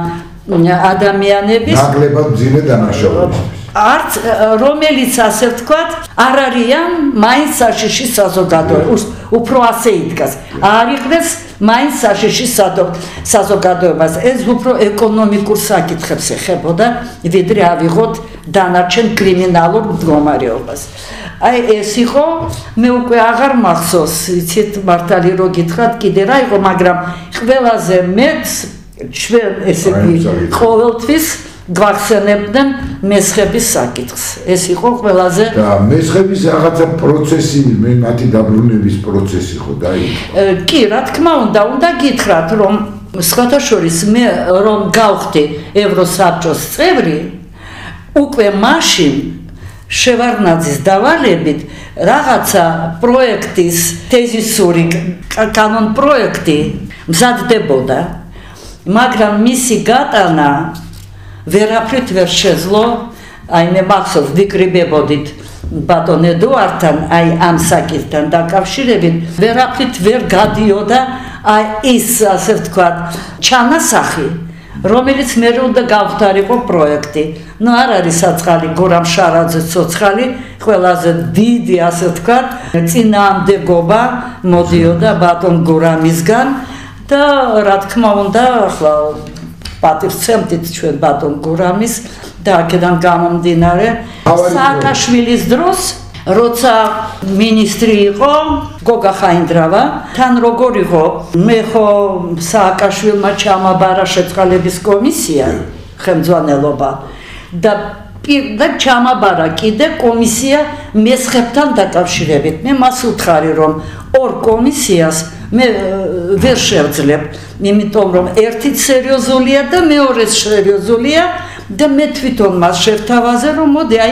ადამიანების ნაკლებად მძიმე დანაშაულებისთვის. არც რომელიც ასე ვთქვათ, არ არიან მაინც საშიში საზოგადოებას, უფრო ასე იდგას. არ იყრეს მაინც საშიში საზოგადოებას. ეს უფრო ეკონომიკურ საკითხებს ეხებოდა, ვიდრე ავიღოთ დანარჩენ კრიმინალურ მდგომარეობას. აი ეს იყო, მე უკვე აღარ მახსოვს, იცით მართალი რო გითხრათ, კიდე რა იყო, მაგრამ ყველაზე მეც ჩვენ ესე იგი ყოველთვის გვახსენებდნენ მესხების საკითხს. ეს იყო ყველაზე და მესხების რაღაცა პროცესი, მე მათი დაბრუნების პროცესი ხო დაიწყო. კი, რა თქმა უნდა, უნდა გითხრათ, რომ სხვათა შორის მე რომ გავხდი ევროსაბჭოს წევრი, უკვე მაშინ შევარდნაძის დავალებით რაღაცა პროექტის თეზისური კანონ პროექტი მზადდებოდა, მაგრამ მისი გატანა ვერაფრით ვერ შეძლო. აი მე მახსოვს ვიკრიბებოდით ბატონ ედუარდთან, აი ამ საკითხთან დაკავშირებით ვერაფრით ვერ გადიოდა აი ის, ასე ვთქვათ, ჩანასახი, რომელიც მე უნდა გავხდარიყო პროექტი. ნუ არ არის საწყალი გორამ შარაძის ცოცხალი, ყველაზე დიდი, ასე ვთქვათ, წინააღმდეგობა მოდიოდა ბატონ გორამისგან და რა თქმა უნდა, ახლა პატივცემდით ჩვენ ბატონ გურამის და აქედან გამომდინარე სააკაშვილის დროს, როცა მინისტრი იყო გოგა ხაინდრავა, თან როგორ იყო, მე ხო სააკაშვილმა ჩამაბარა შეწყალების კომისია, ხელმძღვანელობა და და ჩამაბარა კიდე კომისია მესხებთან დაკავშირებით. მე მას უთხარი, რომ ორ კომისიას მე ვერ შევძლებ, იმიტომ რომ ერთიც სერიოზულია და მეორეც სერიოზულია და მე თვითონ მას შევთავაზე, რომ მოდი აი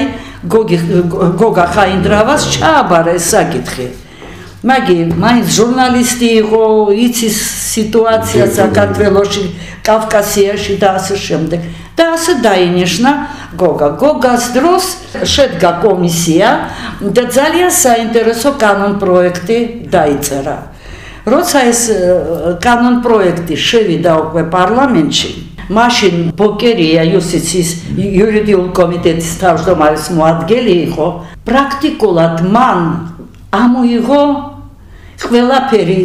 გოგა ხაინდრავას ჩააბარა ეს საკითხი. მაგი მაინც ჟურნალისტი იყო, იცის სიტუაცია საქართველოში, კავკასიაში და ასე შემდეგ. და ასე დაინიშნა გოგა. გოგას დროს შედგა კომისია და ძალიან საინტერესო კანონ პროექტი დაიწერა. როცა ეს კანონ პროექტი შევიდა უკვე პარლამენტში, მაშინ ბოკერია იუსტიციის იურიდიული კომიტეტის თავმჯდომარის მოადგილე იყო, პრაქტიკულად მან ამოიღო ყველაფერი,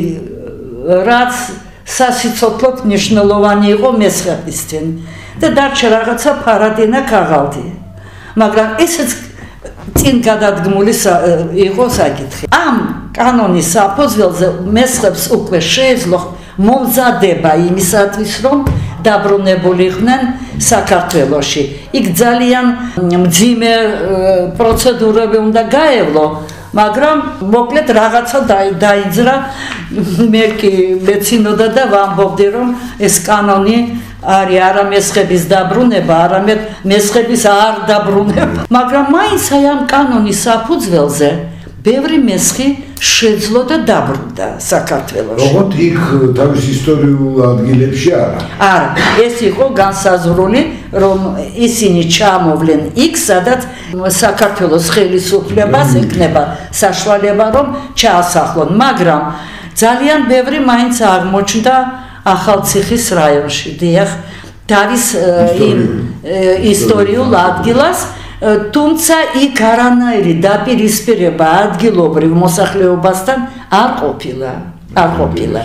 რაც სასიცოცხლოდ მნიშვნელოვანი იყო მესხებისთვის და დარჩა რაღაცა ფარადინა ქაღალდი. მაგრამ ესეც წინ გადადგმული იყო საკითხი. ამ კანონის საფუძველზე მესხებს უკვე შეეძლო მომზადება იმისათვის, რომ დაბრუნებულიყვნენ საქართველოში. იქ ძალიან მძიმე პროცედურები უნდა გაევლო, მაგრამ მოკლედ რაღაცა დაიძრა. მე კი მეცინოდა და ვამბობდი, რომ ეს კანონი არის არა მესხების დაბრუნება, არამედ მესხების არ დაბრუნება. მაგრამ მაინც აი ამ კანონის საფუძველზე ბევრი მესხი შეძლო და დაბრუნდა საქართველოში. როგორც იქ თავის ისტორიულ ადგილებში არა. არა, ეს იყო განსაზღვრული, რომ ისინი ჩამოვლენ იქ, სადაც საქართველოს ხელისუფლებას ექნება საშუალება, რომ ჩაასახლონ, მაგრამ ძალიან ბევრი მაინც აღმოჩნდა ახალციხის რაიონში, დიახ, თავის იმ ისტორიულ ადგილას, თუმცა იქ არანაირი დაპირისპირება ადგილობრივ მოსახლეობასთან არ ყოფილა, არ ყოფილა.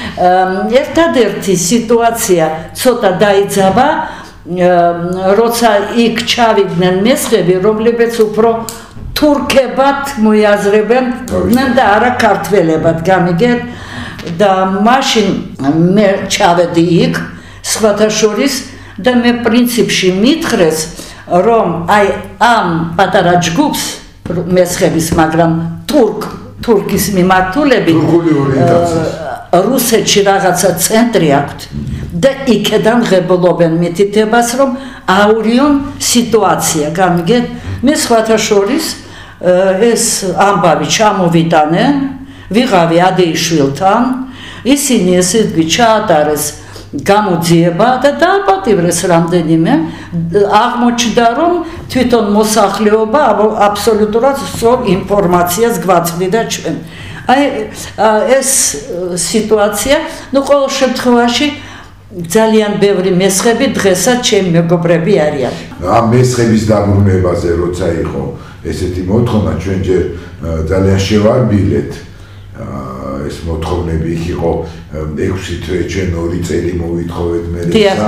ერთადერთი სიტუაცია ცოტა დაიძაბა, როცა იქ ჩავიდნენ მესხები, რომლებიც უფრო თურქებად მოიაზრებენ და არა ქართველებად, გამიგეთ. და მაშინ მე ჩავედი იქ სხვათა შორის და მე პრინციპში მითხრეს რომ აი ამ პატარა ჯგუფს მესხების მაგრამ თურქ თურქის მიმართულებით რუსეთში რაღაცა ცენტრი აქვთ და იქედან ღებულობენ მითითებას რომ აურიონ სიტუაცია გამიგეთ მე სხვათა შორის ეს ამბავი ჩამოვიტანენ ვიღავი ადეიშვილთან ისინი ესეთი ჩაატარეს გამოძიება და დააპატიმრეს რამდენიმე აღმოჩნდა რომ თვითონ მოსახლეობა აბსოლუტურად სწორ ინფორმაციას გვაწვდიდა ჩვენ აი ეს სიტუაცია ნუ ყოველ შემთხვევაში ძალიან ბევრი მესხები დღესაც ჩემი მეგობრები არიან ამ მესხების დაბრუნებაზე როცა იყო ესეთი მოთხოვნა ჩვენ ჯერ ძალიან შევარბილეთ ეს მოთხოვნები იქ იყო ექვსი თვე ჩვენ ორი წელი მოვითხოვეთ მე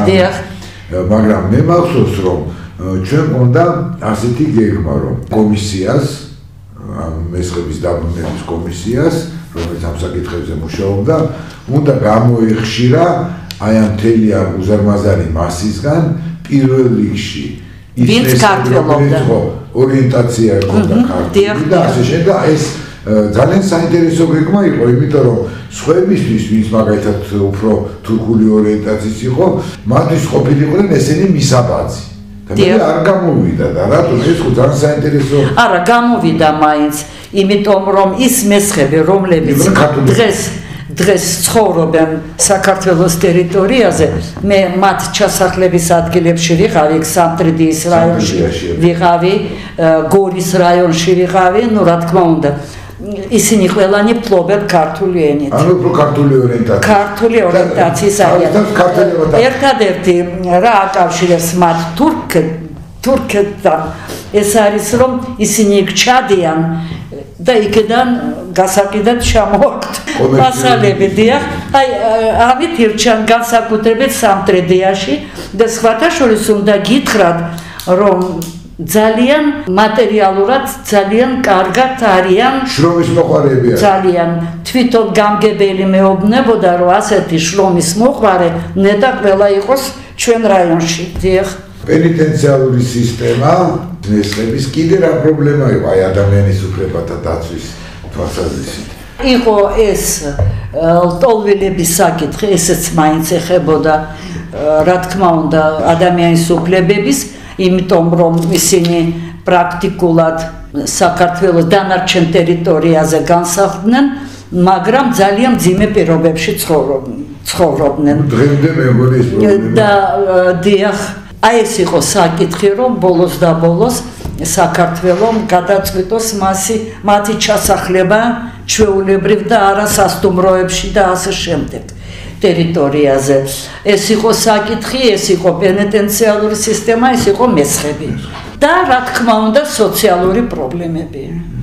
მაგრამ მე მახსოვს რომ ჩვენ მქონდა ასეთი გეგმა რომ კომისიას ამ მესხების დაბრუნების კომისიას რომელიც ამ საკითხებზე მუშაობდა უნდა გამოეხშირა აი ამ მთელი ამ უზარმაზარი მასისგან პირველ რიგში ვინც ქართველობდა ორიენტაცია ჰქონდა ქართული და ასე შემდეგ და ეს ძალიან საინტერესო გეგმა იყო, იმიტომ რომ სხვებისთვის, ვინც მაგალითად უფრო თურქული ორიენტაციის იყო, მათთვის ყოფილიყვნენ ესენი მისაბაძი. და მე არ გამოვიდა და რატომ ეს ხო ძალიან საინტერესო არა, გამოვიდა მაინც, იმიტომ რომ ის მესხები, რომლებიც დღეს დღეს ცხოვრობენ საქართველოს ტერიტორიაზე, მე მათ ჩასახლების ადგილებში ვიღავი, სამტრედიის რაიონში ვიღავი, გორის რაიონში ვიღავი, ну რა თქმა უნდა ისინი ყველანი ფლობენ ქართული ენით. ანუ უფრო ქართული ორიენტაცია. ქართული ორიენტაციის არიან. ერთადერთი რა აკავშირებს მათ თურქ თურქეთთან ეს არის რომ ისინი იქ ჩადიან და იქიდან გასაკიდად ჩამოაქვთ მასალები დიახ აი ამით ირჩიან განსაკუთრებით სამტრედიაში და სხვათა შორის უნდა გითხრათ რომ ძალიან მატერიალურად ძალიან კარგად არიან შრომის მოყვარეები ძალიან თვითონ გამგებელი მეუბნებოდა რომ ასეთი შრომის მოყვარე ნეტა ყველა იყოს ჩვენ რაიონში დიახ პენიტენციალური სისტემა მესხების კიდე რა პრობლემა იყო აი ადამიანის უფლებათა დაცვის თვალსაზრისით იყო ეს ლტოლვილების საკითხი ესეც მაინც ეხებოდა რა თქმა უნდა ადამიანის უფლებების იმიტომ რომ ისინი პრაქტიკულად საქართველოს დანარჩენ ტერიტორიაზე განსახლდნენ, მაგრამ ძალიან მძიმე პირობებში ცხოვრობდნენ. დღემდე მე მგონი ეს პრობლემა. და დიახ, აი ეს იყო საკითხი, რომ ბოლოს და ბოლოს საქართველოს გადაწყვიტოს მასი მათი ჩასახლება ჩვეულებრივ და არა სასტუმროებში და ასე შემდეგ. ტერიტორიაზე. ეს იყო საკითხი, ეს იყო პენიტენციალური სისტემა, ეს იყო მესხები. და რა თქმა უნდა, სოციალური პრობლემები.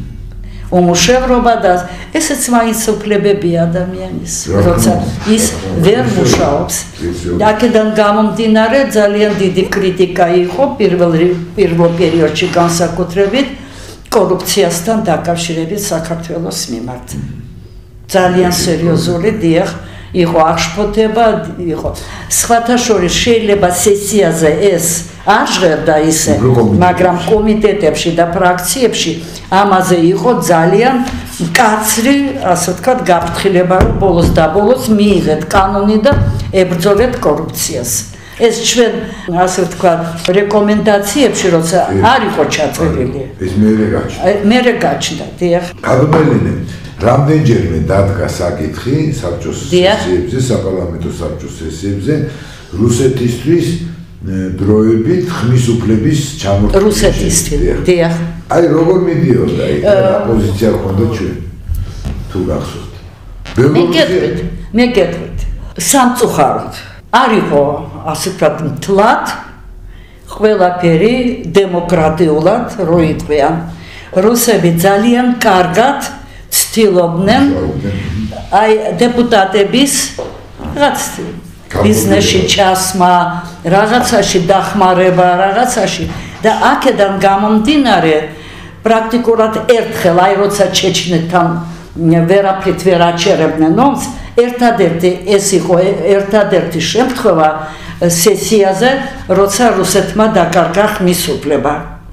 უმუშევრობა და ესეც მაინც უფლებებია ადამიანის, როცა ის ვერ მუშაობს. აქედან გამომდინარე ძალიან დიდი კრიტიკა იყო პირველ პირველ პერიოდში განსაკუთრებით კორუფციასთან დაკავშირებით საქართველოს მიმართ. ძალიან სერიოზული დიახ იყო აღშფოთება, იყო სხვათა შორის შეიძლება სესიაზე ეს არ ჟღერდა ისე, მაგრამ კომიტეტებში და ფრაქციებში ამაზე იყო ძალიან მკაცრი, ასე ვთქვათ, გაფრთხილება, რომ ბოლოს და ბოლოს მიიღეთ კანონი და ებრძოლეთ კორუფციას. ეს ჩვენ, ასე ვთქვათ, რეკომენდაციებში, როცა არ იყო ჩაწვდილი. ეს მერე გაჩნდა. მერე გაჩნდა, დიახ. გადმოელინე რამდენჯერმე დადგა საკითხი საბჭოს სესიებზე, საპარლამენტო საბჭოს სესიებზე რუსეთისთვის დროებით ხმის უფლების ჩამორთმევა. რუსეთისთვის, დიახ. აი როგორ მიდიოდა იქ რა პოზიცია ჰქონდა ჩვენ თუ გახსოვთ. მე გეტყვით, მე გეტყვით. სამწუხაროდ არ იყო ასე ვთქვათ მთლად ყველაფერი დემოკრატიულად რო იყვიან. რუსები ძალიან კარგად ცდილობდნენ აი დეპუტატების რაღაც ბიზნესში ჩასმა, რაღაცაში დახმარება, რაღაცაში და აქედან გამომდინარე პრაქტიკულად ერთხელ აი როცა ჩეჩნეთთან ვერაფრით ვერ აჩერებდნენ ომს, ერთადერთი ეს იყო ერთადერთი შემთხვევა სესიაზე, როცა რუსეთმა დაკარგა ხმის უფლება.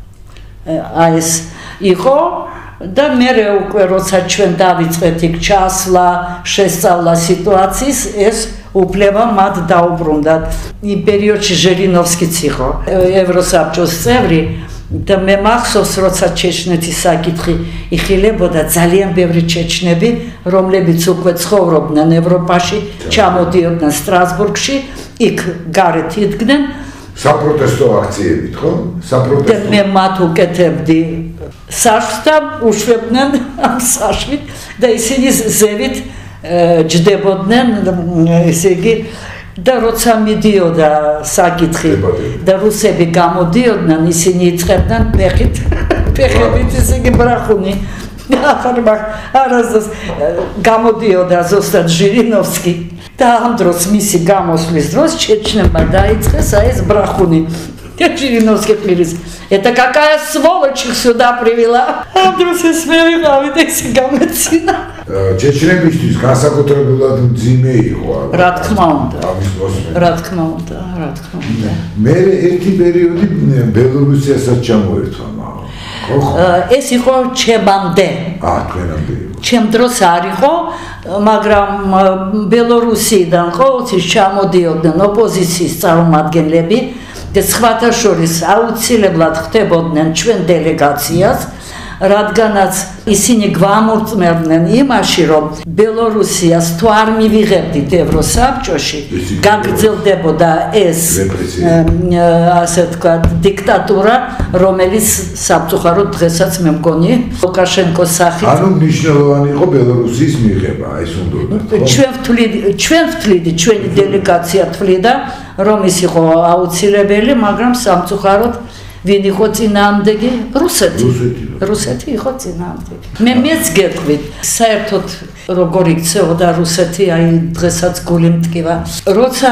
აი ეს იყო და მე უკვე როცა ჩვენ დავიწყეთ იქ ჩასვლა, შესწავლა სიტუაციის, ეს უფლება მათ დაუბრუნდათ. იმ პერიოდში ჟირინოვსკიც იყო ევროსაბჭოს წევრი და მე მახსოვს, როცა ჩეჩნეთის საკითხი იხილებოდა, ძალიან ბევრი ჩეჩნები, რომლებიც უკვე ცხოვრობდნენ ევროპაში, ჩამოდიოდნენ სტრასბურგში, იქ გარეთ იდგნენ საპროტესტო აქციებით, ხო? საპროტესტო. და მე მათ უკეთებდი საშს და უშვებდნენ ამ საშвит და ისინი ზევით ჯდებოდნენ, ესე იგი და როცა მიდიოდა საკითხი და რუსები გამოდიოდნენ, ისინი იწყებდნენ ფეხით, ფეხებით ესე იგი ბრახუნი. ახლა არასდროს გამოდიოდა ზუსტად ჟირინოვსკი და ამ დროს მისი გამოსვლის დროს ჩეჩნებმა დაიწყეს აი ეს ბრახუნი. Жириновский пирис. Это какая сволочь их сюда привела. Андрюс смеялся, ведь их гамецина. Чечнебისთვის განსაკუთრებულად მძიმე იყო. რა თქმა უნდა. რა თქმა უნდა, რა თქმა უნდა. მე ერთი პერიოდი ბელორუსიასაც ჩამოერთვა მაგრამ. ეს იყო ჩემამდე. აა, თქვენამდე. ჩემ დროს არ იყო, მაგრამ ბელორუსიდან ყოველთვის ჩამოდიოდნენ ოპოზიციის წარმომადგენლები. და სხვათა შორის აუცილებლად ხდებოდნენ ჩვენ დელეგაციას, რადგანაც ისინი გვამორწმებდნენ იმაში, რომ ბელორუსიას თუ არ მივიღებდით ევროსაბჭოში, გაგრძელდებოდა ეს ასე ვთქვათ დიქტატურა, რომელიც სამწუხაროდ დღესაც მე მგონი ლუკაშენკოს სახით. ანუ მნიშვნელოვანი იყო ბელორუსიის მიღება, ეს უნდა. ჩვენ ვთვლით, ჩვენ ვთვლით, ჩვენი დელეგაცია თვლიდა, რომ ის იყო აუცილებელი, მაგრამ სამწუხაროდ ვინ იყო წინააღმდეგი? რუსეთი. რუსეთი იყო წინააღმდეგი. მე მეც გეტყვით, საერთოდ როგორ იქცეოდა რუსეთი, აი დღესაც გული მტკივა. როცა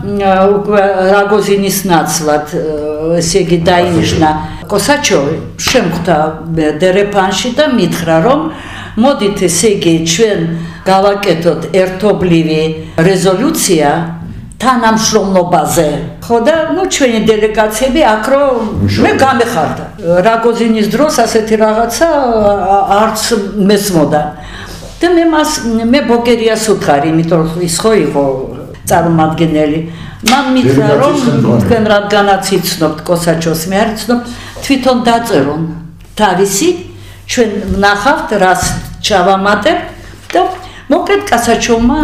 რაგოზინის ნაცვლად, ესე იგი დაინიშნა კოსაჩოვი, შემხვდა დერეფანში და მითხრა, რომ მოდით ესე იგი ჩვენ გავაკეთოთ ერთობლივი რეზოლუცია თანამშრომლობაზე. ხო და ნუ ჩვენი დელეგაციები აქ რომ მე გამეხარდა. რაგოზინის დროს ასეთი რაღაცა არც მესმოდა. და მე მას მე ბოგერიას უთხარი, იმიტომ რომ ის ხო იყო წარმომადგენელი. მან მითხრა რომ თქვენ რადგანაც იცნობთ კოსაჩოს, მე არ იცნობ, თვითონ დაწერონ თავისი, ჩვენ ვნახავთ რას ჩავამატებთ და მოკლედ კოსაჩოვმა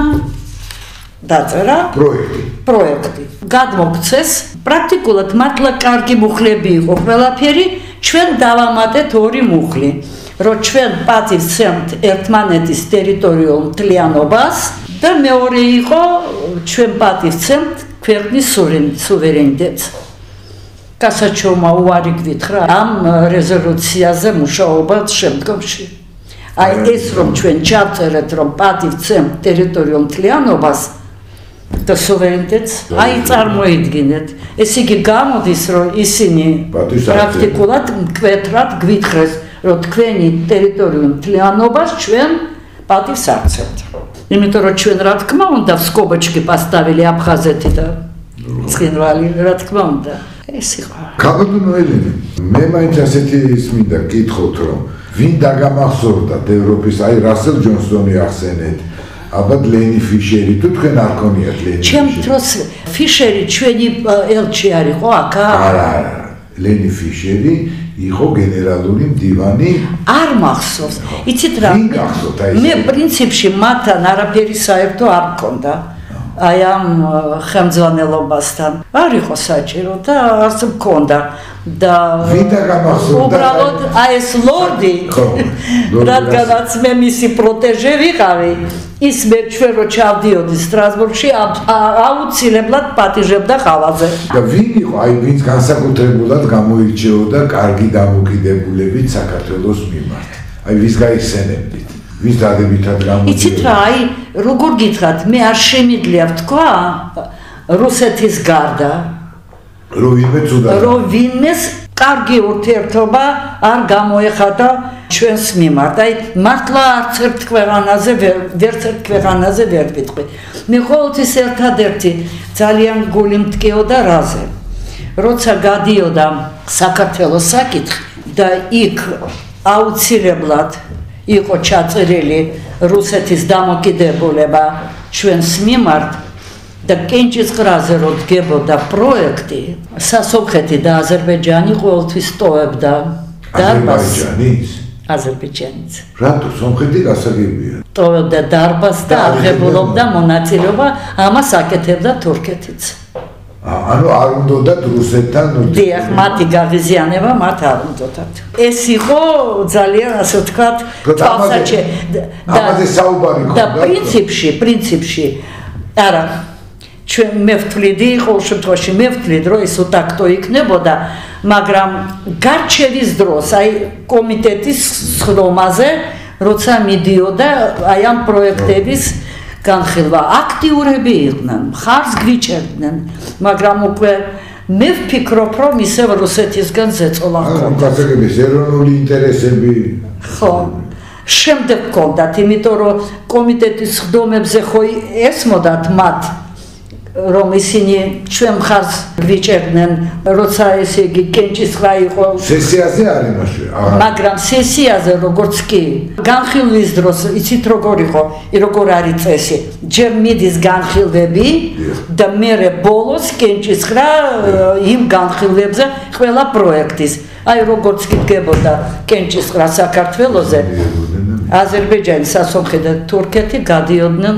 დაწერა პროექტი. პროექტი. გადმოგცეს, პრაქტიკულად მართლა კარგი მუხლები იყო ყველაფერი, ჩვენ დავამატეთ ორი მუხლი, რომ ჩვენ პატივს ვცემთ ერთმანეთის ტერიტორიულ მთლიანობას და მეორე იყო ჩვენ პატივს ვცემთ ქვეყნის სუვერენიტეტს. კოსაჩოვმა უარი გვითხრა ამ რეზოლუციაზე მუშაობად შემდგომში. აი ეს რომ ჩვენ ჩავწერეთ, რომ პატივს ვცემთ ტერიტორიულ მთლიანობას და სუვერენიტეტს, აი წარმოიდგინეთ, ეს იგი გამოდის, რომ ისინი პრაქტიკულად მკვეთრად გვითხრეს, რომ თქვენი ტერიტორიულ მთლიანობას ჩვენ პატივს არცევთ. იმიტომ რომ ჩვენ რა თქმა უნდა სკობოჩკი პასტავილი აფხაზეთი და ცხინვალი რა თქმა უნდა ეს იყო. ქალბატონო ელენე, მე მაინც ასეთი მინდა გკითხოთ, რომ ვინ დაგამახსოვრდათ ევროპის, აი რასელ ჯონსონი ახსენეთ, აბა ლენი ფიშერი, თუ თქვენ არ გქონიათ ლენი ფიშერი? ჩემ დროს ფიშერი ჩვენი ელჩი არ იყო აქ? არა, არა. ლენი ფიშერი იყო გენერალური მდივანი. არ მახსოვს. იცით რა? მე პრინციპში მათთან არაფერი საერთო არ მქონდა. აი ამ ხელმძღვანელობასთან არ იყო საჭირო და არც მქონდა. და უბრალოდ აი ეს ლორდი, რადგანაც მე მისი პროტეჟე ვიყავი, ის მე ჩვენ რო ჩავდიოდი სტრასბურგში, აუცილებლად პატიჟებდა ხალხზე. და ვინ იყო, აი ვინც განსაკუთრებულად გამოირჩეოდა კარგი დამოკიდებულებით საქართველოს მიმართ? აი ვის გაიხსენებდით? ვის დადებითად გამოდიოდა? იცით რა, აი როგორ გითხრათ, მე არ შემიძლია ვთქვა რუსეთის გარდა რომ ვინმე ცუდად რომ ვინმეს კარგი ურთიერთობა არ გამოეხატა ჩვენს მიმართ. აი მართლა არც ერთ ქვეყანაზე ვერც ერთ ქვეყანაზე ვერ ვიტყვი. მე ყოველთვის ერთადერთი ძალიან გული მტკიოდა რაზე. როცა გადიოდა საქართველოს საკითხი და იქ აუცილებლად იყო ჩაწერილი რუსეთის დამოკიდებულება ჩვენს მიმართ და კენჭისყრაზე რო დგებოდა პროექტი, სასომხეთი და აზერბაიჯანი ყოველთვის ტოვებდა დარბაზს. აზერბაიჯანიც. რატო სომხეთი გასაგებია? ტოვებდა დარბაზს და აღებულობდა მონაწილეობა, ამას აკეთებდა თურქეთიც. ანუ არ უნდათ რუსეთთან დიახ, მათი გაღიზიანება მათ არ უნდათ. ეს იყო ძალიან ასე ვთქვათ, თვალსაჩინო ამაზე საუბარი და პრინციპში, პრინციპში არა ჩვენ მე ვთვლიდი, ყოველ შემთხვევაში მე ვთვლid, რომ ეს უტაქტო იქნებოდა, მაგრამ გარჩევის დროს, აი კომიტეტის სხდომაზე, როცა მიდიოდა აი ამ პროექტების განხილვა, აქტიურები იყვნენ, მხარს გვიჭერდნენ, მაგრამ უკვე მე ვფიქრობ, რომ ისევ რუსეთისგან ზეწოლა ჰქონდათ. გასაგების ეროვნული ინტერესები. ხო. შემდეგ ჰქონდათ, იმიტომ რომ კომიტეტის სხდომებზე ხო ესმოდათ მათ რომ ისინი ჩვენ მხარს გვიჭერდნენ, როცა ესე იგი კენჭისყრა იყო სესიაზე არ იმაში. მაგრამ სესიაზე როგორც კი განხილვის დროს იცით როგორ იყო, როგორ არის წესი. ჯერ მიდის განხილვები და მერე ბოლოს კენჭისყრა იმ განხილვებზე ყველა პროექტის. აი როგორც კი დგებოდა კენჭისყრა საქართველოზე, აზერბაიჯანი, სასომხი და თურქეთი გადიოდნენ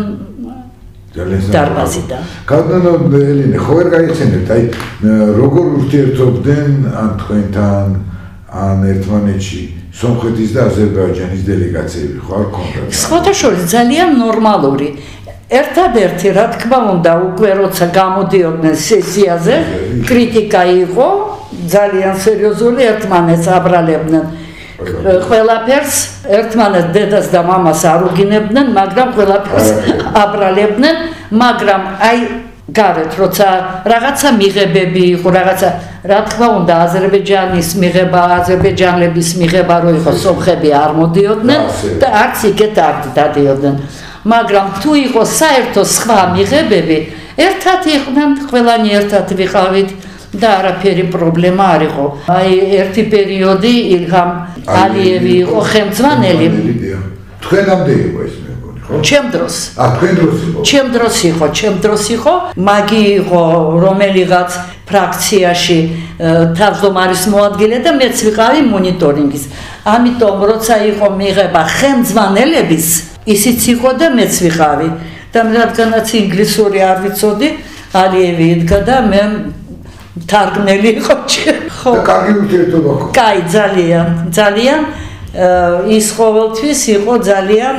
დარბაზიდან. კანონო ელინე, ხო ვერ გაიცენებთ, აი როგორ ურთიერთობდნენ ან თქვენთან, ან ერთმანეთში სომხეთის და აზერბაიჯანის დელეგაციები, ხო არ ქონდათ? სხვადასხვა ძალიან ნორმალური. ერთადერთი, რა თქმა უნდა, უკვე როცა გამოდიოდნენ სესიაზე, კრიტიკა იყო ძალიან სერიოზული, ერთმანეთს აბრალებდნენ. ყველაფერს ერთმანეთს დედას და მამას არ უგინებდნენ, მაგრამ ყველაფერს აბრალებდნენ, მაგრამ აი გარეთ როცა რაღაცა მიღებები იყო, რაღაცა რა თქმა უნდა აზერბაიჯანის მიღება, აზერბაიჯანელების მიღება რო იყო, სომხები არ მოდიოდნენ და არც იქეთ არ დადიოდნენ. მაგრამ თუ იყო საერთო სხვა მიღებები, ერთად იყვნენ, ყველანი ერთად ვიყავით. და არაფერი პრობლემა არ იყო. აი ერთი პერიოდი ილჰამ ალიევი იყო ხელმძღვანელი. თქვენამდე იყო ეს მეგონი, ხო? ჩემ დროს. ა თქვენ დროს იყო. ჩემ დროს იყო, ჩემ დროს იყო. მაგი იყო რომელიღაც ფრაქციაში თავმჯდომარის მოადგილე და მეც ვიყავი მონიტორინგის. ამიტომ როცა იყო მიღება ხელმძღვანელების, ისიც იყო და მეც ვიყავი. და რადგანაც ინგლისური არ ვიცოდი, ალიევი იდგა და მე თარგმნელი იყო ხო და კარგი ურთიერთობა ხო? კაი, ძალიან, ძალიან ის ყოველთვის იყო ძალიან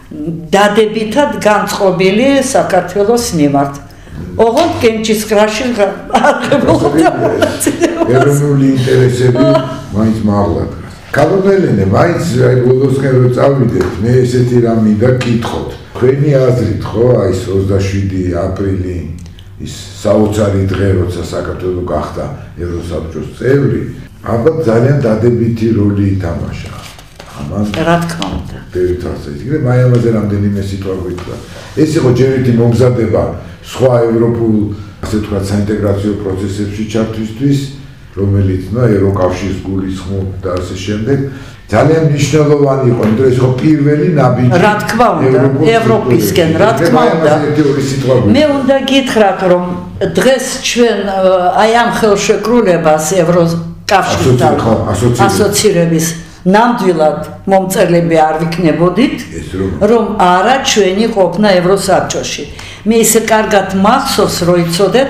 დადებითად განწყობილი საქართველოს მიმართ. ოღონდ კენჭისყრაში აღებულობდა მონაწილეობას. ეროვნული ინტერესები მაინც მაღლა დგას. კანონელენე, მაინც აი ბოლოსკენ რო წავიდეთ, მე ესეთი რამ მინდა გითხოთ. თქვენი აზრით ხო, აი ოცდაშვიდი აპრილი ის საოცარი დღე, როცა საქართველო გახდა ევროსაბჭოს წევრი, ალბათ ძალიან დადებითი როლი ითამაშა. ამას რა თქმა უნდა. დევითასე იქნება, მაი ამაზე რამდენიმე სიტყვა გითხრა. ეს იყო ჯერ ერთი მომზადება სხვა ევროპულ, ასე ვთქვათ, საინტეგრაციო პროცესებში ჩართვისთვის, რომელიც ნუ ევროკავშირის გულისხმობ და ასე შემდეგ. ძალიან მნიშვნელოვანი იყო, იმიტომ ეს იყო პირველი ნაბიჯი. რა თქმა უნდა, ევროპისკენ, რა თქმა უნდა. მე უნდა გითხრათ, რომ დღეს ჩვენ აი ამ ხელშეკრულებას ევროკავშირთან ასოცირების ნამდვილად მომწერლები არ ვიქნებოდით, რომ არა ჩვენი ყოფნა ევროსაბჭოში. მე ისე კარგად მახსოვს, რომ იცოდეთ,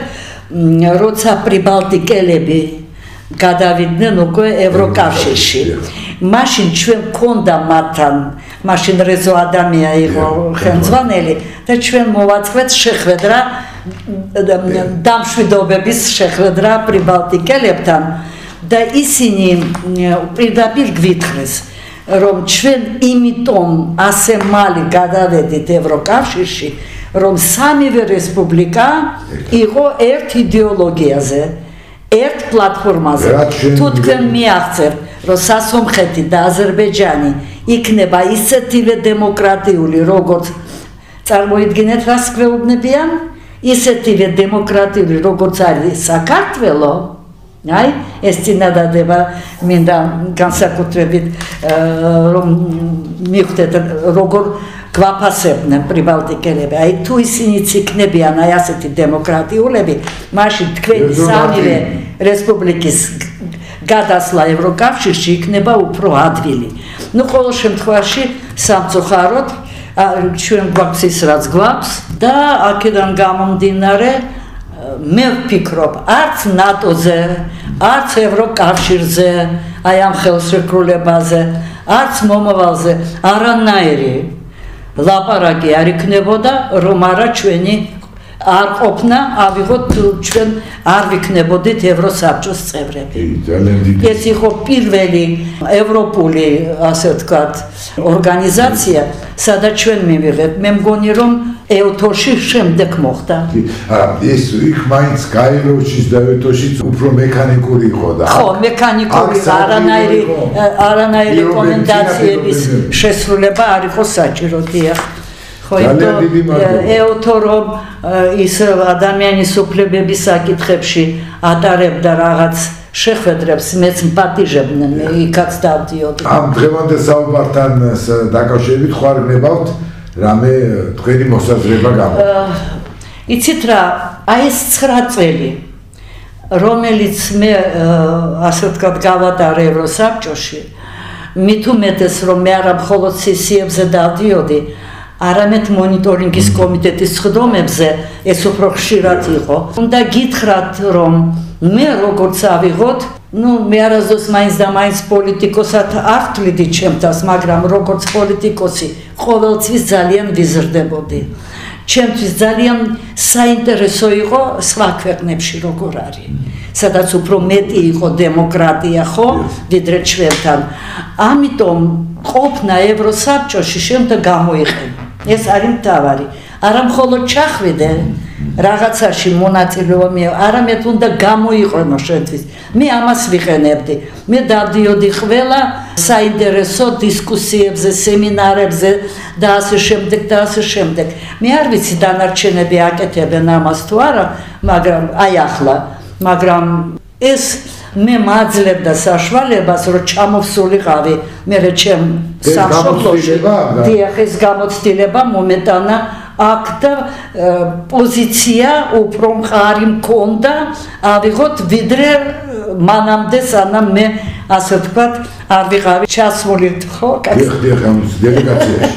როცა პრიბალტიკელები გადავიდნენ უკვე ევროკავშირში. მაშინ ჩვენ გქონდა მათთან, მაშინ რეზო ადამია იყო ხელმძღვანელი და ჩვენ მოვაწყეთ შეხვედრა დამშვიდობების შეხვედრა პრიბალტიკელებთან და ისინი პირდაპირ გვითხრეს, რომ ჩვენ იმიტომ ასე მალე გადავედით ევროკავშირში, რომ სამივე რესპუბლიკა იყო ერთ იდეოლოგიაზე. ერთ პლატფორმაზე. თუ თქვენ მიაღწევთ, რომ სასომხეთი და აზერბაიჯანი იქნება ისეთივე დემოკრატიული, როგორც წარმოიდგინეთ, რას გვეუბნებიან, ისეთივე დემოკრატიული, როგორც არის საქართველო. აი, ეს წინადადება მინდა განსაკუთრებით რომ მივხვდეთ, როგორ გვაფასებდნენ პრიბალტიკელები. აი, თუ ისინიც იქნებიან აი ასეთი დემოკრატიულები, მაშინ თქვენი სამივე რესპუბლიკის გადასვლა ევროკავშირში იქნება უფრო ადვილი. ნუ ყოველ შემთხვევაში სამწუხაროდ ჩვენ გვაქვს ის, რაც გვაქვს და აქედან გამომდინარე მე ვფიქრობ, არც ნატოზე, არც ევროკავშირზე, აი ამ ხელშეკრულებაზე, არც მომავალზე არანაირი ლაპარაკი არ იქნებოდა, რომ არა ჩვენი არ ყოფნა, ავიღოთ ჩვენ არ ვიქნებოდით ევროსაბჭოს წევრები. ეს იყო პირველი ევროპული, ასე ვთქვათ, ორგანიზაცია, სადაც ჩვენ მივიღეთ. მე მგონი, რომ ევთოში შემდეგ მოხდა. ეს იქ მაინც გაეროშიც და ევთოშიც უფრო მექანიკური იყო და ხო, მექანიკური, არანაირი არანაირი კომენდაციების შესრულება არ იყო საჭირო, დიახ. ევთო რომ ის ადამიანის უფლებების საკითხებში ატარებდა რაღაც შეხვედრებს, მეც მპატიჟებდნენ, იქაც დავდიოდი. ამ დღევანდელ საუბართან დაკავშირებით ხარ გნებავთ რამე თქვენი მოსაზრება გამა? იცით რა, აი ეს ცხრა წელი, რომელიც მე ასე ვთქვათ გავატარე ევროსაბჭოში, მით უმეტეს რომ მე არა მხოლოდ სესიებზე დავდიოდი, არამედ მონიტორინგის კომიტეტის სხდომებზე ეს უფრო ხშირად იყო. უნდა გითხრათ, რომ მე როგორც ავიღოთ, ну, მე არასდროს მაინც და მაინც პოლიტიკოსად არ ვთვლიდი ჩემთავს, მაგრამ როგორც პოლიტიკოსი ყოველთვის ძალიან ვიზრდებოდი. ჩემთვის ძალიან საინტერესო იყო სხვა ქვეყნებში როგორ არის, სადაც უფრო მეტი იყო დემოკრატია, ხო, ვიდრე ჩვენთან. ამიტომ ყოფნა ევროსაბჭოში შემდგომ გამოიყენა. ეს არის მთავარი. არა მხოლოდ ჩახვიდე რაღაცაში მონაწილეობა მე, არამედ უნდა გამოიყენო შენთვის. მე ამას ვიყენებდი. მე დავდიოდი ყველა საინტერესო დისკუსიებზე, სემინარებზე და ასე შემდეგ და ასე შემდეგ. მე არ ვიცი დანარჩენები აკეთებენ ამას თუ არა, მაგრამ აი ახლა, მაგრამ ეს მე მაძლევდა საშუალებას, რომ ჩამოვსულიყავი მე ჩემ სამშობლოში. დიახ, ეს გამოცდილება მომეტანა აქ და პოზიცია უფრო მყარი მქონდა, ავიღოთ, ვიდრე მანამდე, სანამ მე ასე ვთქვათ, არ ვიყავი ჩასული, ხო? დიახ, დიახ, ამ დელეგაციაში.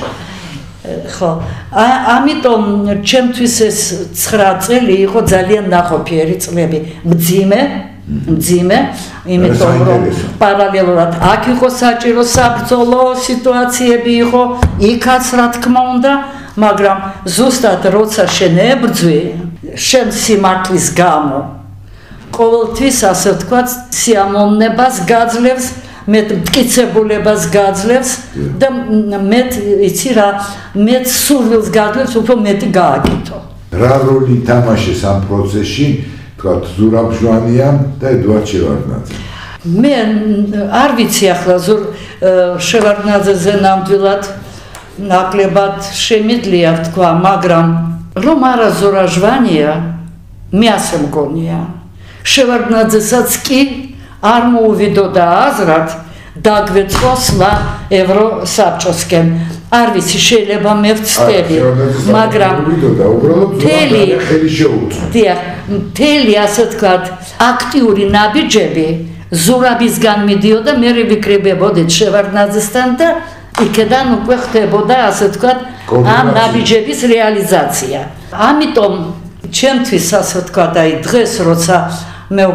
ხო, ამიტომ ჩემთვის ეს ცხრა წელი იყო ძალიან ნაყოფიერი წლები, მძიმე მძიმე, იმიტომ რომ პარალელურად აქ იყო საჭირო საბრძოლო სიტუაციები იყო, იქაც რა თქმა უნდა, მაგრამ ზუსტად როცა შენ ებრძვი, შენ სიმართლის გამო, ყოველთვის ასე ვთქვათ, სიამოვნებას გაძლევს, მეტ მტკიცებულებას გაძლევს და მეტ, იცი რა, მეტ სურვილს გაძლევს, უფრო მეტი გააკეთო. რა როლი ითამაშეს ამ პროცესში? ზურაბ ჟვანიამ და ედვარდ შევარდნაძემ. მე არ ვიცი ახლა ზურ შევარდნაძეზე ნამდვილად ნაკლებად შემიძლია ვთქვა, მაგრამ რომ არა ზურაბ ჟვანია, მე ასე მგონია. შევარდნაძესაც კი არ მოუვიდოდა აზრად დაგვეწყოსლა ევროსაბჭოსკენ. არ ვიცი, შეიძლება მე ვცდები, მაგრამ მთელი დიახ, მთელი ასე ვთქვათ, აქტიური ნაბიჯები ზურაბისგან მიდიოდა, მე ვიკრიბებოდით შევარდნაძესთან და იქედან უკვე ხდებოდა, ასე ვთქვათ, ამ ნაბიჯების რეალიზაცია. ამიტომ ჩემთვის, ასე ვთქვათ, აი დღეს, როცა მე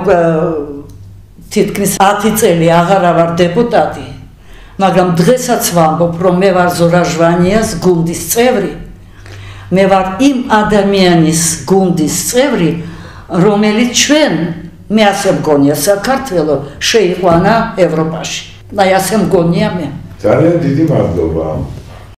თითქმის ათი წელი აღარ ვარ დეპუტატი, მაგრამ დღესაც ვამბობ, რომ მე ვარ ზურაბ ჟვანიას გუნდის წევრი. მე ვარ იმ ადამიანის გუნდის წევრი, რომელიც ჩვენ, მე ასე მგონია, საქართველოს შეიყვანა ევროპაში. აი ასე მგონია მე. ძალიან დიდი მადლობა.